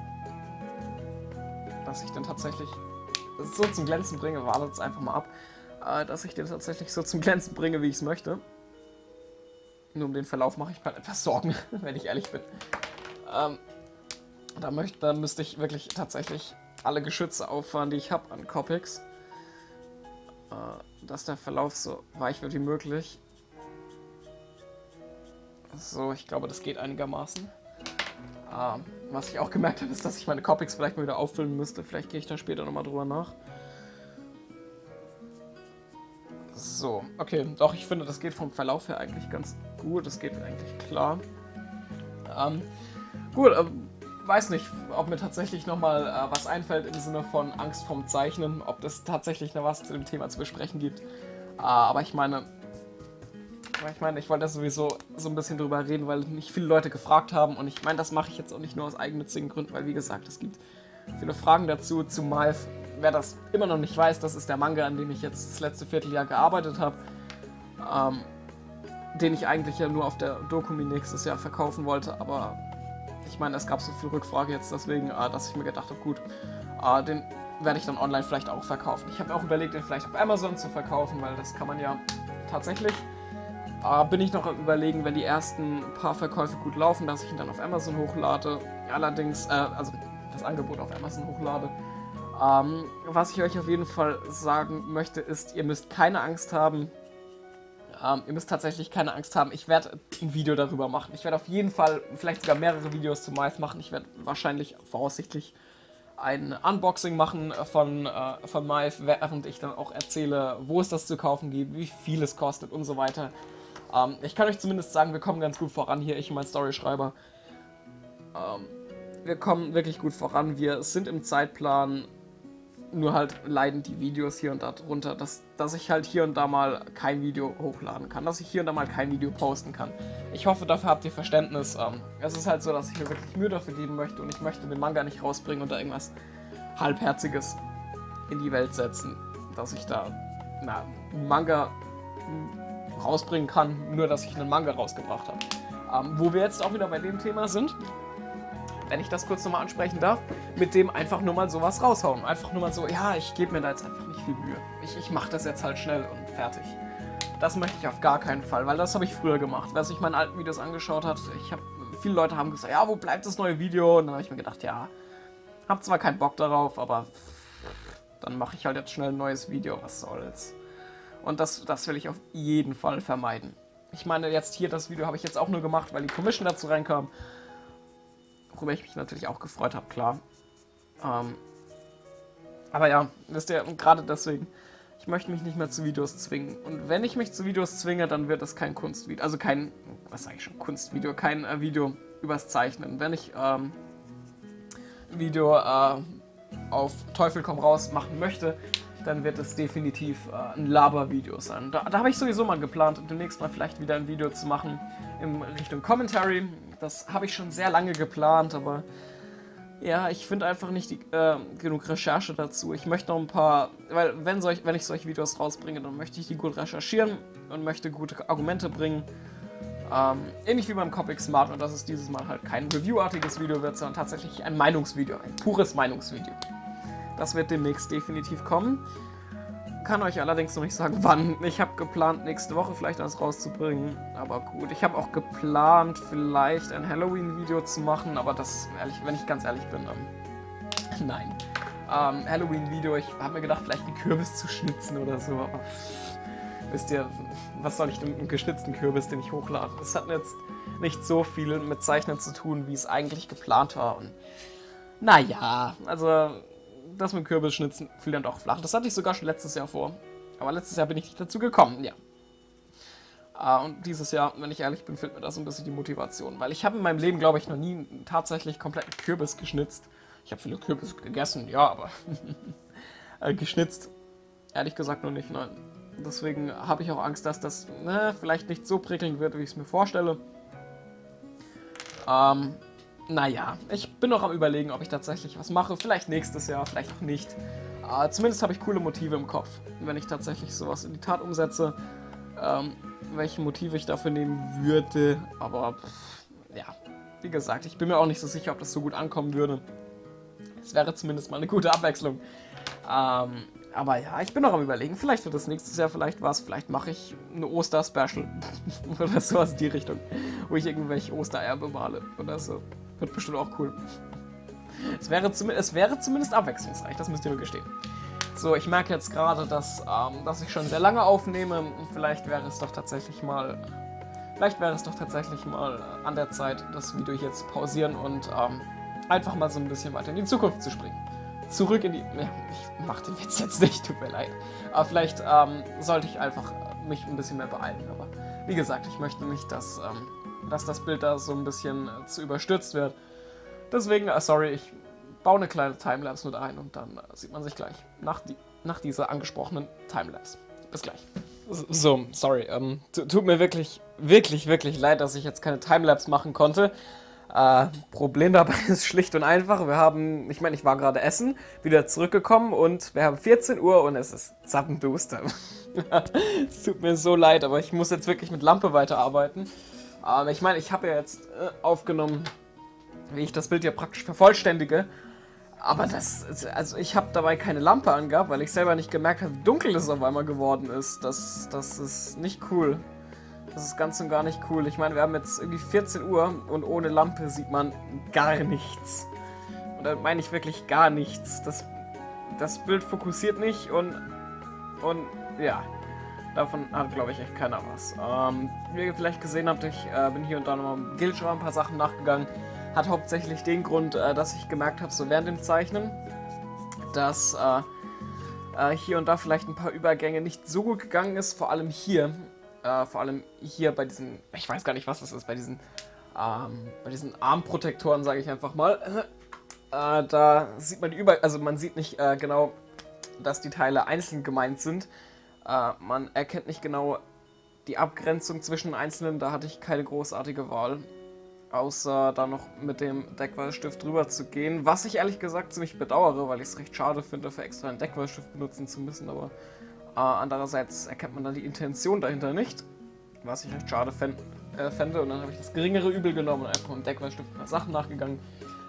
S1: dass ich den tatsächlich so zum Glänzen bringe. Wartet es einfach mal ab, dass ich den tatsächlich so zum Glänzen bringe, wie ich es möchte. Nur um den Verlauf mache ich mir etwas Sorgen, wenn ich ehrlich bin. Da müsste ich wirklich tatsächlich alle Geschütze auffahren, die ich habe an Copics. Dass der Verlauf so weich wird wie möglich. So, ich glaube, das geht einigermaßen. Was ich auch gemerkt habe, ist, dass ich meine Copics vielleicht mal wieder auffüllen müsste. Vielleicht gehe ich da später nochmal drüber nach. So, okay, doch, ich finde, das geht vom Verlauf her eigentlich ganz gut. Das geht eigentlich klar. Gut, weiß nicht, ob mir tatsächlich nochmal was einfällt im Sinne von Angst vorm Zeichnen, ob das tatsächlich noch was zu dem Thema zu besprechen gibt. Aber ich meine, ich wollte sowieso so ein bisschen drüber reden, weil mich viele Leute gefragt haben. Und ich meine, das mache ich jetzt auch nicht nur aus eigennützigen Gründen, weil wie gesagt, es gibt viele Fragen dazu, zu Malv. Wer das immer noch nicht weiß, das ist der Manga, an dem ich jetzt das letzte Vierteljahr gearbeitet habe. Den ich eigentlich ja nur auf der Dokumi nächstes Jahr verkaufen wollte. Aber ich meine, es gab so viel Rückfrage jetzt deswegen, dass ich mir gedacht habe, gut, den werde ich dann online vielleicht auch verkaufen. Ich habe auch überlegt, den vielleicht auf Amazon zu verkaufen, weil das kann man ja tatsächlich. Bin ich noch am Überlegen, wenn die ersten paar Verkäufe gut laufen, dass ich ihn dann auf Amazon hochlade. Allerdings, also das Angebot auf Amazon hochlade. Was ich euch auf jeden Fall sagen möchte, ist, ihr müsst keine Angst haben. Ihr müsst tatsächlich keine Angst haben. Ich werde ein Video darüber machen. Ich werde auf jeden Fall vielleicht sogar mehrere Videos zu Malv machen. Ich werde wahrscheinlich voraussichtlich ein Unboxing machen von Malv, während ich dann auch erzähle, wo es das zu kaufen gibt, wie viel es kostet und so weiter. Ich kann euch zumindest sagen, wir kommen ganz gut voran hier, ich und mein Storyschreiber. Wir kommen wirklich gut voran, wir sind im Zeitplan, nur halt leiden die Videos hier und da drunter, dass ich halt hier und da mal kein Video hochladen kann, dass ich hier und da mal kein Video posten kann. Ich hoffe, dafür habt ihr Verständnis. Es ist halt so, dass ich mir wirklich Mühe dafür geben möchte und ich möchte den Manga nicht rausbringen und da irgendwas Halbherziges in die Welt setzen, dass ich da Manga rausbringen kann, nur dass ich einen Manga rausgebracht habe. Wo wir jetzt auch wieder bei dem Thema sind, wenn ich das kurz nochmal ansprechen darf, mit dem einfach nur mal sowas raushauen. Einfach nur mal so, ja, ich gebe mir da jetzt einfach nicht viel Mühe. Ich mache das jetzt halt schnell und fertig. Das möchte ich auf gar keinen Fall, weil das habe ich früher gemacht. Wer sich meine alten Videos angeschaut hat, viele Leute haben gesagt, ja, wo bleibt das neue Video? Und dann habe ich mir gedacht, ja, habe zwar keinen Bock darauf, aber dann mache ich halt jetzt schnell ein neues Video, was soll's. Und das will ich auf jeden Fall vermeiden. Ich meine, jetzt hier das Video habe ich jetzt auch nur gemacht, weil die Commission dazu reinkam. Worüber ich mich natürlich auch gefreut habe, klar. Aber ja, wisst ihr, gerade deswegen, ich möchte mich nicht mehr zu Videos zwingen. Und wenn ich mich zu Videos zwinge, dann wird es kein Kunstvideo, also kein, was sage ich schon, Kunstvideo, kein Video übers Zeichnen. Wenn ich ein Video auf Teufel komm raus machen möchte, dann wird es definitiv ein Laber-Video sein. Da habe ich sowieso mal geplant, demnächst mal vielleicht wieder ein Video zu machen in Richtung Commentary. Das habe ich schon sehr lange geplant, aber ja, ich finde einfach nicht genug Recherche dazu. Ich möchte noch ein paar, weil wenn ich solche Videos rausbringe, dann möchte ich die gut recherchieren und möchte gute Argumente bringen. Ähnlich wie beim Copic Smart, und dass es dieses Mal halt kein Review-artiges Video wird, sondern tatsächlich ein Meinungsvideo, ein pures Meinungsvideo. Das wird demnächst definitiv kommen. Kann euch allerdings noch nicht sagen, wann. Ich habe geplant, nächste Woche vielleicht eins rauszubringen. Aber gut, ich habe auch geplant, vielleicht ein Halloween-Video zu machen. Aber das, wenn ich ganz ehrlich bin, nein. Halloween-Video, ich habe mir gedacht, vielleicht einen Kürbis zu schnitzen oder so. Aber wisst ihr, was soll ich denn mit einem geschnitzten Kürbis, den ich hochlade? Das hat jetzt nicht so viel mit Zeichnen zu tun, wie es eigentlich geplant war. Und naja, also das mit Kürbisschnitzen fiel dann doch flach. Das hatte ich sogar schon letztes Jahr vor. Aber letztes Jahr bin ich nicht dazu gekommen, ja. Und dieses Jahr, wenn ich ehrlich bin, fehlt mir da so ein bisschen die Motivation. Weil ich habe in meinem Leben, glaube ich, noch nie tatsächlich kompletten Kürbis geschnitzt. Ich habe viele Kürbis gegessen, ja, aber geschnitzt, ehrlich gesagt, noch nicht, nein. Deswegen habe ich auch Angst, dass das vielleicht nicht so prickelnd wird, wie ich es mir vorstelle. Naja, ich bin noch am Überlegen, ob ich tatsächlich was mache. Vielleicht nächstes Jahr, vielleicht auch nicht. Zumindest habe ich coole Motive im Kopf, wenn ich tatsächlich sowas in die Tat umsetze. Welche Motive ich dafür nehmen würde. Aber ja, wie gesagt, ich bin mir auch nicht so sicher, ob das so gut ankommen würde. Es wäre zumindest mal eine gute Abwechslung. Aber ja, ich bin noch am Überlegen. Vielleicht wird das nächstes Jahr vielleicht was. Vielleicht mache ich eine Oster-Special. Oder sowas in die Richtung. Wo ich irgendwelche Ostereier bemale. Oder so. Wird bestimmt auch cool. Es wäre zumindest abwechslungsreich. Das müsst ihr mir gestehen. So, ich merke jetzt gerade, dass ich schon sehr lange aufnehme. Vielleicht wäre es doch tatsächlich mal an der Zeit, das Video hier zu pausieren und einfach mal so ein bisschen weiter in die Zukunft zu springen. Zurück in die... Ja, ich mach den Witz jetzt nicht, tut mir leid. Aber vielleicht sollte ich einfach mich ein bisschen mehr beeilen. Aber wie gesagt, ich möchte nicht, dass das Bild da so ein bisschen zu überstürzt wird. Deswegen, sorry, ich baue eine kleine Timelapse mit ein und dann sieht man sich gleich nach dieser angesprochenen Timelapse. Bis gleich. So, sorry, tut mir wirklich, wirklich, wirklich leid, dass ich jetzt keine Timelapse machen konnte. Problem dabei ist schlicht und einfach, ich war gerade essen, wieder zurückgekommen und wir haben 14 Uhr und es ist zappenduster. Es tut mir so leid, aber ich muss jetzt wirklich mit Lampe weiterarbeiten. Ich habe ja jetzt aufgenommen, wie ich das Bild ja praktisch vervollständige, aber ich habe dabei keine Lampe angehabt, weil ich selber nicht gemerkt habe, wie dunkel es auf einmal geworden ist. Das ist nicht cool. Das ist ganz und gar nicht cool. Ich meine, wir haben jetzt irgendwie 14 Uhr und ohne Lampe sieht man gar nichts. Und da meine ich wirklich gar nichts. Das Bild fokussiert nicht und ja, davon hat, glaube ich, echt keiner was. Wie ihr vielleicht gesehen habt, ich bin hier und da nochmal im Guildschreiber ein paar Sachen nachgegangen. Hat hauptsächlich den Grund, dass ich gemerkt habe, so während dem Zeichnen, dass hier und da vielleicht ein paar Übergänge nicht so gut gegangen ist, vor allem hier bei diesen, ich weiß gar nicht, was das ist, bei diesen Armprotektoren, sage ich einfach mal. Da sieht man man sieht nicht genau, dass die Teile einzeln gemeint sind. Man erkennt nicht genau die Abgrenzung zwischen einzelnen, da hatte ich keine großartige Wahl, außer da noch mit dem Deckweißstift drüber zu gehen, was ich ehrlich gesagt ziemlich bedauere, weil ich es recht schade finde, für extra einen Deckweißstift benutzen zu müssen, aber andererseits erkennt man dann die Intention dahinter nicht, was ich recht schade fände, und dann habe ich das geringere Übel genommen und einfach mit dem Deckweißstift ein paar Sachen nachgegangen.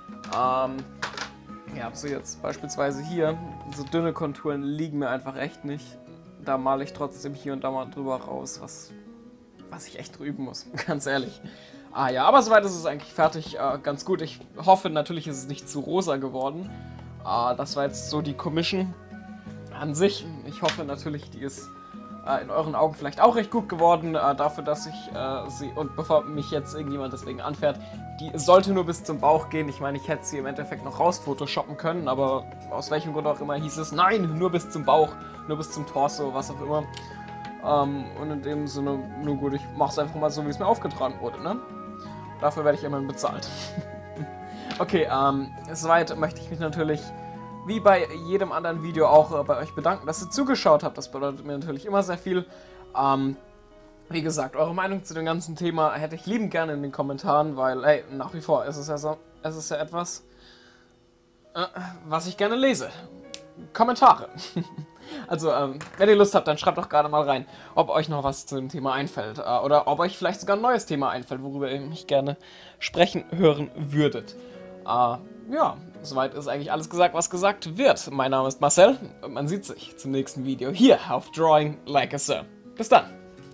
S1: Ja, so jetzt beispielsweise hier, so dünne Konturen liegen mir einfach echt nicht. Da male ich trotzdem hier und da mal drüber raus, was ich echt üben muss, ganz ehrlich. Ja, aber soweit ist es eigentlich fertig, ganz gut. Ich hoffe, natürlich ist es nicht zu rosa geworden. Das war jetzt so die Commission an sich. Ich hoffe natürlich, die ist in euren Augen vielleicht auch recht gut geworden, dafür, dass ich sie, und bevor mich jetzt irgendjemand deswegen anfährt, die sollte nur bis zum Bauch gehen. Ich meine, ich hätte sie im Endeffekt noch raus photoshoppen können, aber aus welchem Grund auch immer hieß es, nein, nur bis zum Bauch, nur bis zum Torso, was auch immer. Und in dem Sinne, nur gut, ich mache es einfach mal so, wie es mir aufgetragen wurde, ne? Dafür werde ich immerhin bezahlt. Okay, soweit möchte ich mich natürlich, wie bei jedem anderen Video, auch bei euch bedanken, dass ihr zugeschaut habt. Das bedeutet mir natürlich immer sehr viel. Wie gesagt, eure Meinung zu dem ganzen Thema hätte ich liebend gerne in den Kommentaren, weil, ey, nach wie vor ist es ja etwas, was ich gerne lese. Kommentare. Also, wenn ihr Lust habt, dann schreibt doch gerade mal rein, ob euch noch was zu dem Thema einfällt. Oder ob euch vielleicht sogar ein neues Thema einfällt, worüber ihr mich gerne sprechen hören würdet. Ja, soweit ist eigentlich alles gesagt, was gesagt wird. Mein Name ist Marcel und man sieht sich zum nächsten Video hier auf Drawing Like a Sir. Bis dann!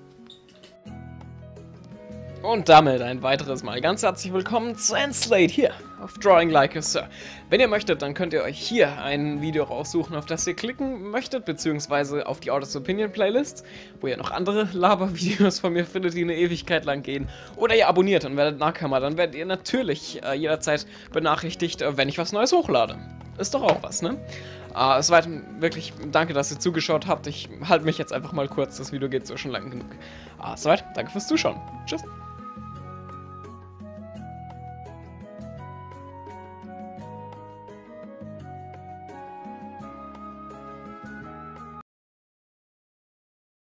S1: Und damit ein weiteres Mal ganz herzlich willkommen zu Enslate hier auf Drawing Like a Sir. Wenn ihr möchtet, dann könnt ihr euch hier ein Video raussuchen, auf das ihr klicken möchtet, beziehungsweise auf die Authors Opinion Playlist, wo ihr noch andere Laber-Videos von mir findet, die eine Ewigkeit lang gehen. Oder ihr abonniert und werdet Nahkammer, dann werdet ihr natürlich jederzeit benachrichtigt, wenn ich was Neues hochlade. Ist doch auch was, ne? Soweit wirklich danke, dass ihr zugeschaut habt. Ich halte mich jetzt einfach mal kurz, das Video geht so schon lang genug. Soweit, danke fürs Zuschauen. Tschüss.